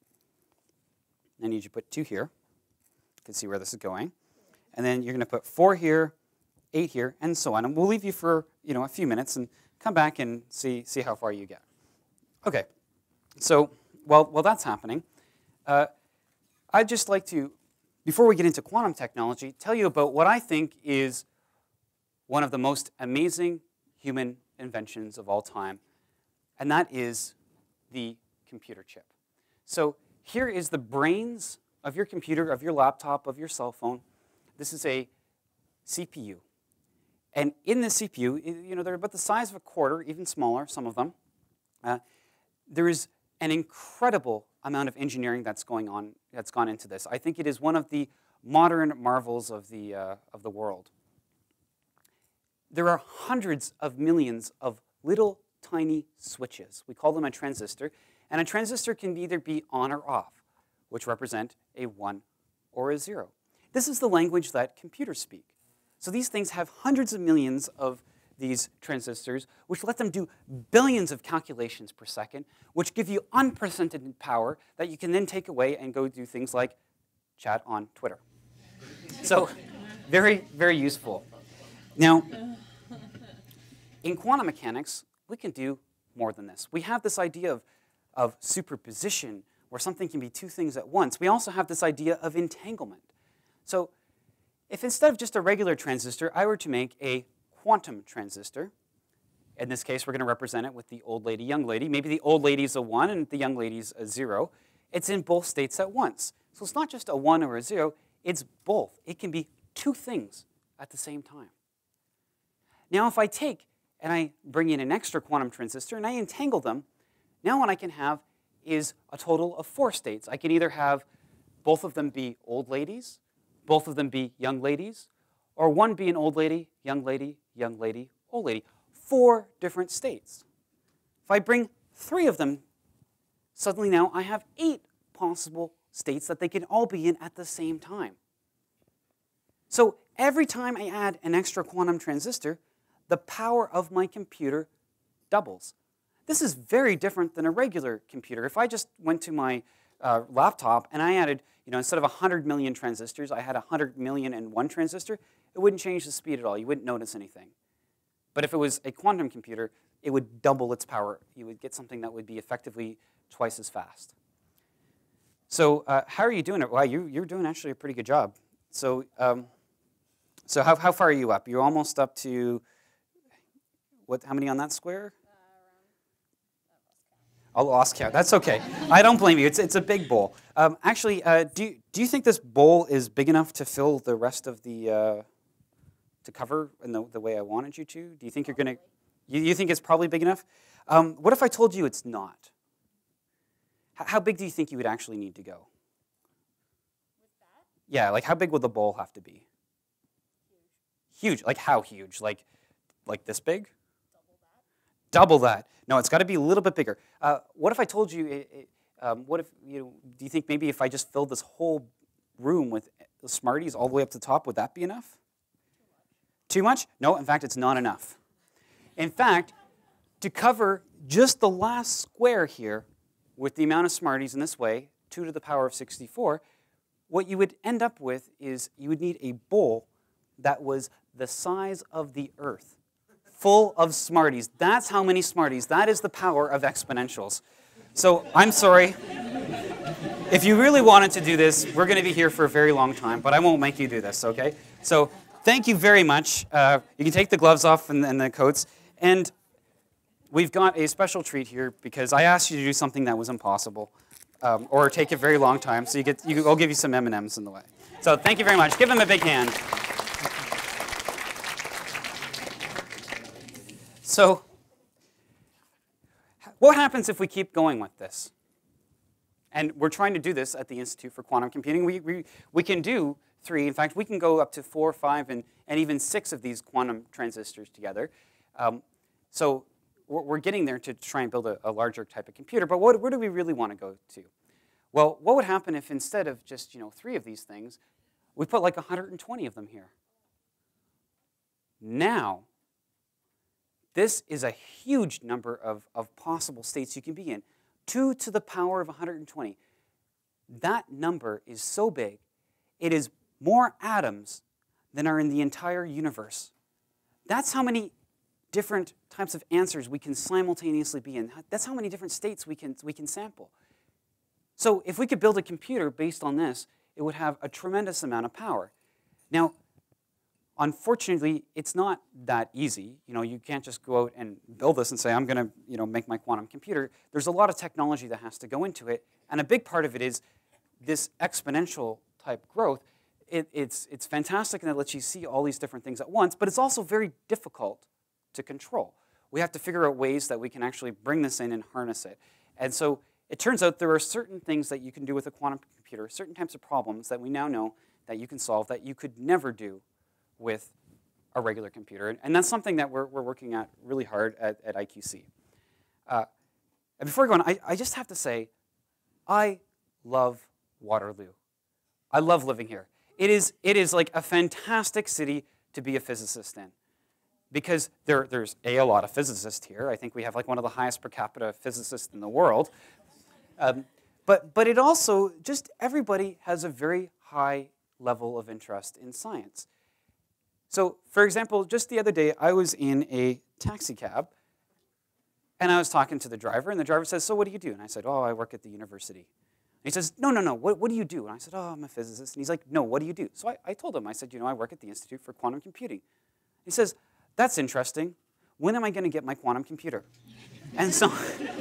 I need you to put two here. You can see where this is going. And then you're going to put four here, eight here, and so on. And we'll leave you for you know a few minutes and come back and see, see how far you get. Okay. So while, while that's happening, uh, I'd just like to, before we get into quantum technology, tell you about what I think is one of the most amazing human inventions of all time, and that is the computer chip. So here is the brains of your computer, of your laptop, of your cell phone. This is a C P U. And in this C P U, you know, they're about the size of a quarter, even smaller, some of them. Uh, there is an incredible amount of engineering that's going on, that's gone into this. I think it is one of the modern marvels of the, uh, of the world. There are hundreds of millions of little tiny switches. We call them a transistor. And a transistor can either be on or off, which represent a one or a zero. This is the language that computers speak. So these things have hundreds of millions of these transistors, which let them do billions of calculations per second, which give you unprecedented power that you can then take away and go do things like chat on Twitter. So very, very useful. Now, in quantum mechanics, we can do more than this. We have this idea of, of superposition, where something can be two things at once. We also have this idea of entanglement. So if instead of just a regular transistor, I were to make a quantum transistor, in this case, we're going to represent it with the old lady, young lady. Maybe the old lady's a one and the young lady's a zero. It's in both states at once. So it's not just a one or a zero, it's both. It can be two things at the same time. Now if I take and I bring in an extra quantum transistor and I entangle them, now what I can have is a total of four states. I can either have both of them be old ladies, both of them be young ladies, or one be an old lady, young lady, young lady, old lady. Four different states. If I bring three of them, suddenly now I have eight possible states that they can all be in at the same time. So every time I add an extra quantum transistor, the power of my computer doubles. This is very different than a regular computer. If I just went to my uh, laptop and I added, you know, instead of one hundred million transistors, I had one hundred million and one transistor, it wouldn't change the speed at all. You wouldn't notice anything. But if it was a quantum computer, it would double its power. You would get something that would be effectively twice as fast. So uh, how are you doing it? Wow, you, you're doing actually a pretty good job. So, um, so how, how far are you up? You're almost up to, what? How many on that square? I lost count. That's okay. I don't blame you. It's, it's a big bowl. Um, actually, uh, do, you, do you think this bowl is big enough to fill the rest of the, uh, to cover in the, the way I wanted you to? Do you think you're going to, you, you think it's probably big enough? Um, what if I told you it's not? H how big do you think you would actually need to go? With that? Yeah, like how big would the bowl have to be? Huge. Huge. Like how huge? Like, like this big? Double that? Double that. No, it's got to be a little bit bigger. Uh, what if I told you, it, it, um, what if, you know, do you think maybe if I just filled this whole room with Smarties all the way up to the top, would that be enough? Too much? No, in fact, it's not enough. In fact, to cover just the last square here with the amount of Smarties in this way, two to the power of sixty-four, what you would end up with is you would need a bowl that was the size of the Earth, full of Smarties. That's how many Smarties. That is the power of exponentials. So I'm sorry. If you really wanted to do this, we're going to be here for a very long time, but I won't make you do this, okay? So thank you very much. Uh, you can take the gloves off and, and the coats. And we've got a special treat here because I asked you to do something that was impossible um, or take a very long time. So you get, you, I'll give you some M and M's in the way. So thank you very much. Give them a big hand. So what happens if we keep going with this? And we're trying to do this at the Institute for Quantum Computing. We, we, we can do three. In fact, we can go up to four, five, and, and even six of these quantum transistors together. Um, so we're, we're getting there to try and build a, a larger type of computer. But what, where do we really want to go to? Well, what would happen if instead of just you know three of these things, we put like one hundred twenty of them here? Now, this is a huge number of, of possible states you can be in. two to the power of one hundred twenty. That number is so big, it is more atoms than are in the entire universe. That's how many different types of answers we can simultaneously be in. That's how many different states we can, we can sample. So if we could build a computer based on this, it would have a tremendous amount of power. Now, unfortunately, it's not that easy. You know, you can't just go out and build this and say, I'm going to you know, make my quantum computer. There's a lot of technology that has to go into it. And a big part of it is this exponential type growth. It, it's, it's fantastic and it lets you see all these different things at once, but it's also very difficult to control. We have to figure out ways that we can actually bring this in and harness it. And so it turns out there are certain things that you can do with a quantum computer, certain types of problems that we now know that you can solve that you could never do with a regular computer. And that's something that we're, we're working at really hard at, at I Q C. Uh, and before I go on, I, I just have to say, I love Waterloo. I love living here. It is, it is like a fantastic city to be a physicist in. Because there, there's a, a lot of physicists here. I think we have like one of the highest per capita physicists in the world. Um, but, but it also, just everybody has a very high level of interest in science. So, for example, just the other day, I was in a taxi cab, and I was talking to the driver, and the driver says, so what do you do? And I said, oh, I work at the university. And he says, no, no, no, what, what do you do? And I said, oh, I'm a physicist. And he's like, no, what do you do? So I, I told him, I said, you know, I work at the Institute for Quantum Computing. He says, that's interesting. When am I going to get my quantum computer? And so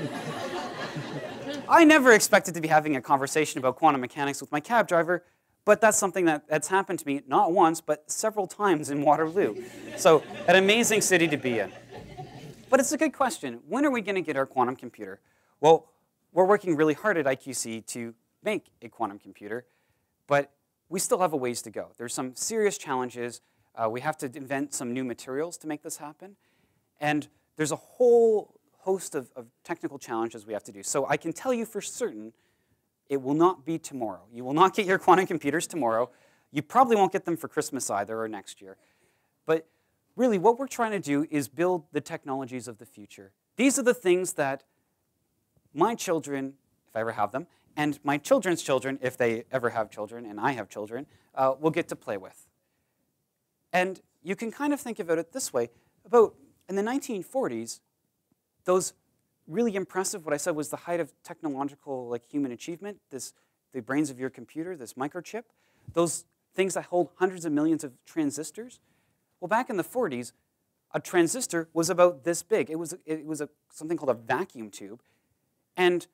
I never expected to be having a conversation about quantum mechanics with my cab driver, but that's something that, that's happened to me not once, but several times in Waterloo. So an amazing city to be in. But it's a good question. When are we going to get our quantum computer? Well, we're working really hard at I Q C to make a quantum computer, but we still have a ways to go. There's some serious challenges. Uh, we have to invent some new materials to make this happen. And there's a whole host of, of technical challenges we have to do. So I can tell you for certain, it will not be tomorrow. You will not get your quantum computers tomorrow. You probably won't get them for Christmas either or next year. But really, what we're trying to do is build the technologies of the future. These are the things that my children, if I ever have them, and my children's children, if they ever have children, and I have children, uh, will get to play with. And you can kind of think about it this way. About in the nineteen forties, those really impressive, what I said was the height of technological like human achievement, this, the brains of your computer, this microchip, those things that hold hundreds of millions of transistors. Well, back in the forties, a transistor was about this big. It was, it was a, something called a vacuum tube. And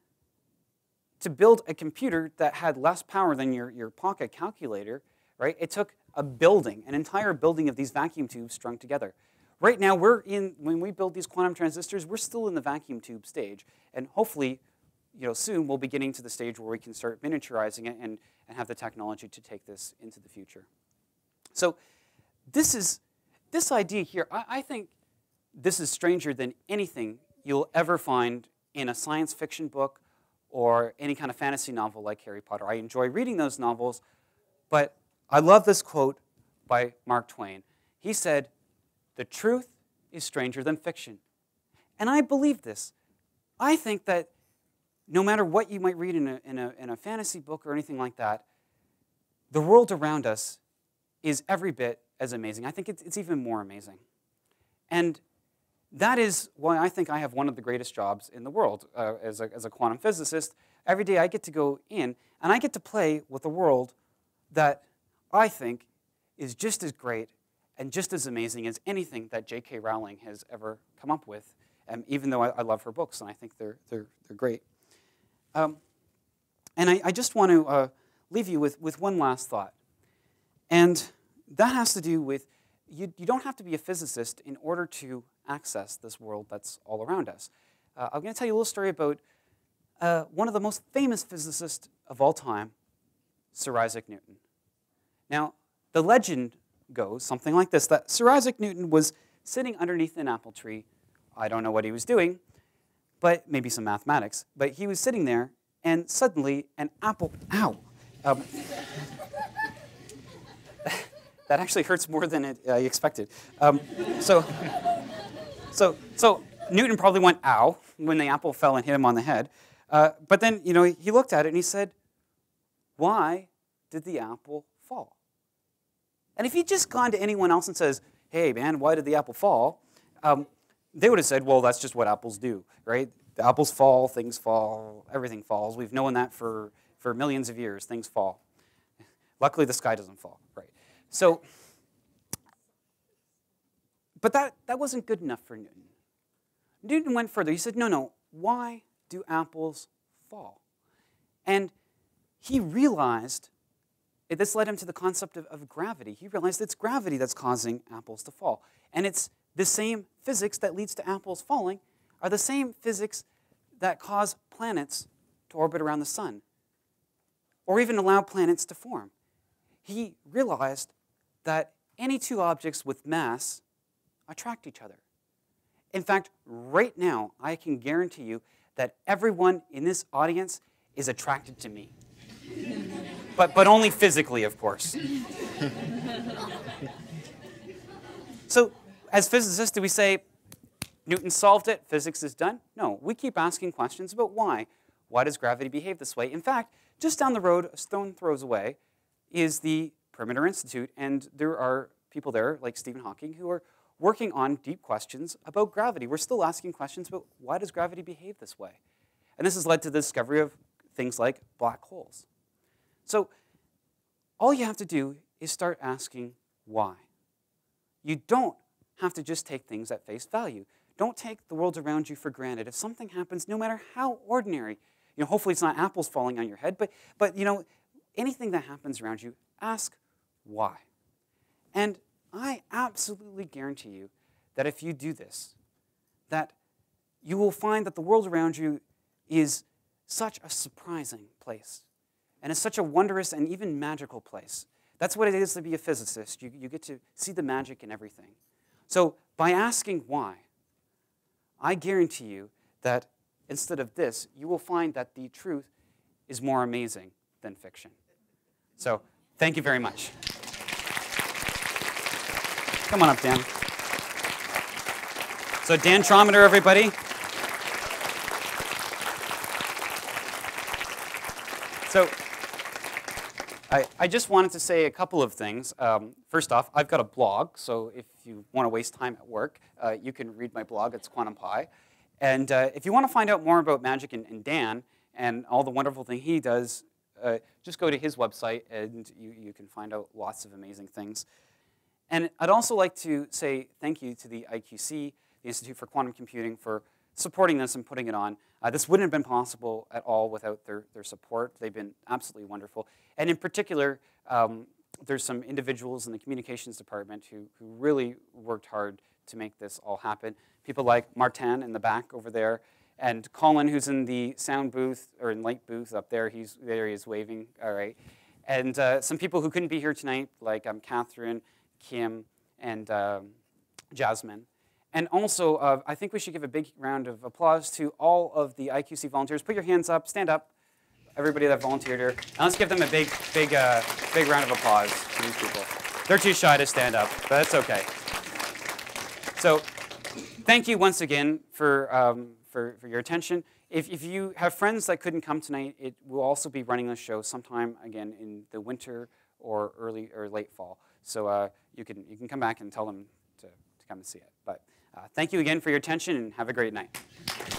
to build a computer that had less power than your, your pocket calculator, right, it took a building, an entire building of these vacuum tubes strung together. Right now, we're in, when we build these quantum transistors, we're still in the vacuum tube stage. And hopefully, you know, soon we'll be getting to the stage where we can start miniaturizing it and, and have the technology to take this into the future. So this is, this idea here, I, I think this is stranger than anything you'll ever find in a science fiction book or any kind of fantasy novel like Harry Potter. I enjoy reading those novels, but I love this quote by Mark Twain. He said, "The truth is stranger than fiction." And I believe this. I think that no matter what you might read in a, in a, in a fantasy book or anything like that, the world around us is every bit as amazing. I think it's, it's even more amazing. And that is why I think I have one of the greatest jobs in the world uh, as, a, as a quantum physicist. Every day I get to go in and I get to play with a world that I think is just as great and just as amazing as anything that J K Rowling has ever come up with, um, even though I, I love her books and I think they're, they're, they're great. Um, and I, I just want to uh, leave you with, with one last thought. And that has to do with, you, you don't have to be a physicist in order to access this world that's all around us. Uh, I'm going to tell you a little story about uh, one of the most famous physicists of all time, Sir Isaac Newton. Now, the legend goes something like this, that Sir Isaac Newton was sitting underneath an apple tree. I don't know what he was doing, but maybe some mathematics. But he was sitting there, and suddenly an apple, ow. Um, that actually hurts more than it, uh, you expected. Um, so, so, so Newton probably went, ow, when the apple fell and hit him on the head. Uh, but then, you know, he looked at it and he said, why did the apple fall? And if he'd just gone to anyone else and says, hey, man, why did the apple fall? Um, they would have said, well, that's just what apples do, right? The apples fall, things fall, everything falls. We've known that for, for millions of years, things fall. Luckily, the sky doesn't fall, right? So, but that, that wasn't good enough for Newton. Newton went further. He said, no, no, why do apples fall? And he realized, this led him to the concept of, of gravity. He realized it's gravity that's causing apples to fall. And it's the same physics that leads to apples falling are the same physics that cause planets to orbit around the sun, or even allow planets to form. He realized that any two objects with mass attract each other. In fact, right now, I can guarantee you that everyone in this audience is attracted to me. But, but only physically, of course. So, as physicists, do we say, Newton solved it, physics is done? No, we keep asking questions about why. Why does gravity behave this way? In fact, just down the road, a stone throws away, is the Perimeter Institute, and there are people there, like Stephen Hawking, who are working on deep questions about gravity. We're still asking questions about why does gravity behave this way? And this has led to the discovery of things like black holes. So all you have to do is start asking why. You don't have to just take things at face value. Don't take the world around you for granted. If something happens, no matter how ordinary, you know, hopefully it's not apples falling on your head, but, but you know, anything that happens around you, ask why. And I absolutely guarantee you that if you do this, that you will find that the world around you is such a surprising place. And it's such a wondrous and even magical place. That's what it is to be a physicist. You, you get to see the magic in everything. So by asking why, I guarantee you that instead of this, you will find that the truth is more amazing than fiction. So thank you very much. Come on up, Dan. So Dan Trommater, everybody. So I, I just wanted to say a couple of things. Um, first off, I've got a blog, so if you want to waste time at work, uh, you can read my blog. It's Quantum Pi. And uh, if you want to find out more about magic and, and Dan and all the wonderful thing he does, uh, just go to his website and you, you can find out lots of amazing things. And I'd also like to say thank you to the I Q C, the Institute for Quantum Computing, for supporting this and putting it on. Uh, this wouldn't have been possible at all without their, their support. They've been absolutely wonderful. And in particular, um, there's some individuals in the communications department who, who really worked hard to make this all happen. People like Martin in the back over there, and Colin, who's in the sound booth, or in light booth up there. He's, there he is waving, all right. And uh, some people who couldn't be here tonight, like um, Catherine, Kim, and um, Jasmine. And also, uh, I think we should give a big round of applause to all of the I Q C volunteers. Put your hands up, stand up, everybody that volunteered here. And let's give them a big, big, uh, big round of applause to these people. They're too shy to stand up, but that's okay. So thank you once again for, um, for, for your attention. If, if you have friends that couldn't come tonight, it will also be running the show sometime again in the winter or early or late fall. So uh, you, can, you can come back and tell them to, to come and see it. But uh, thank you again for your attention, and have a great night.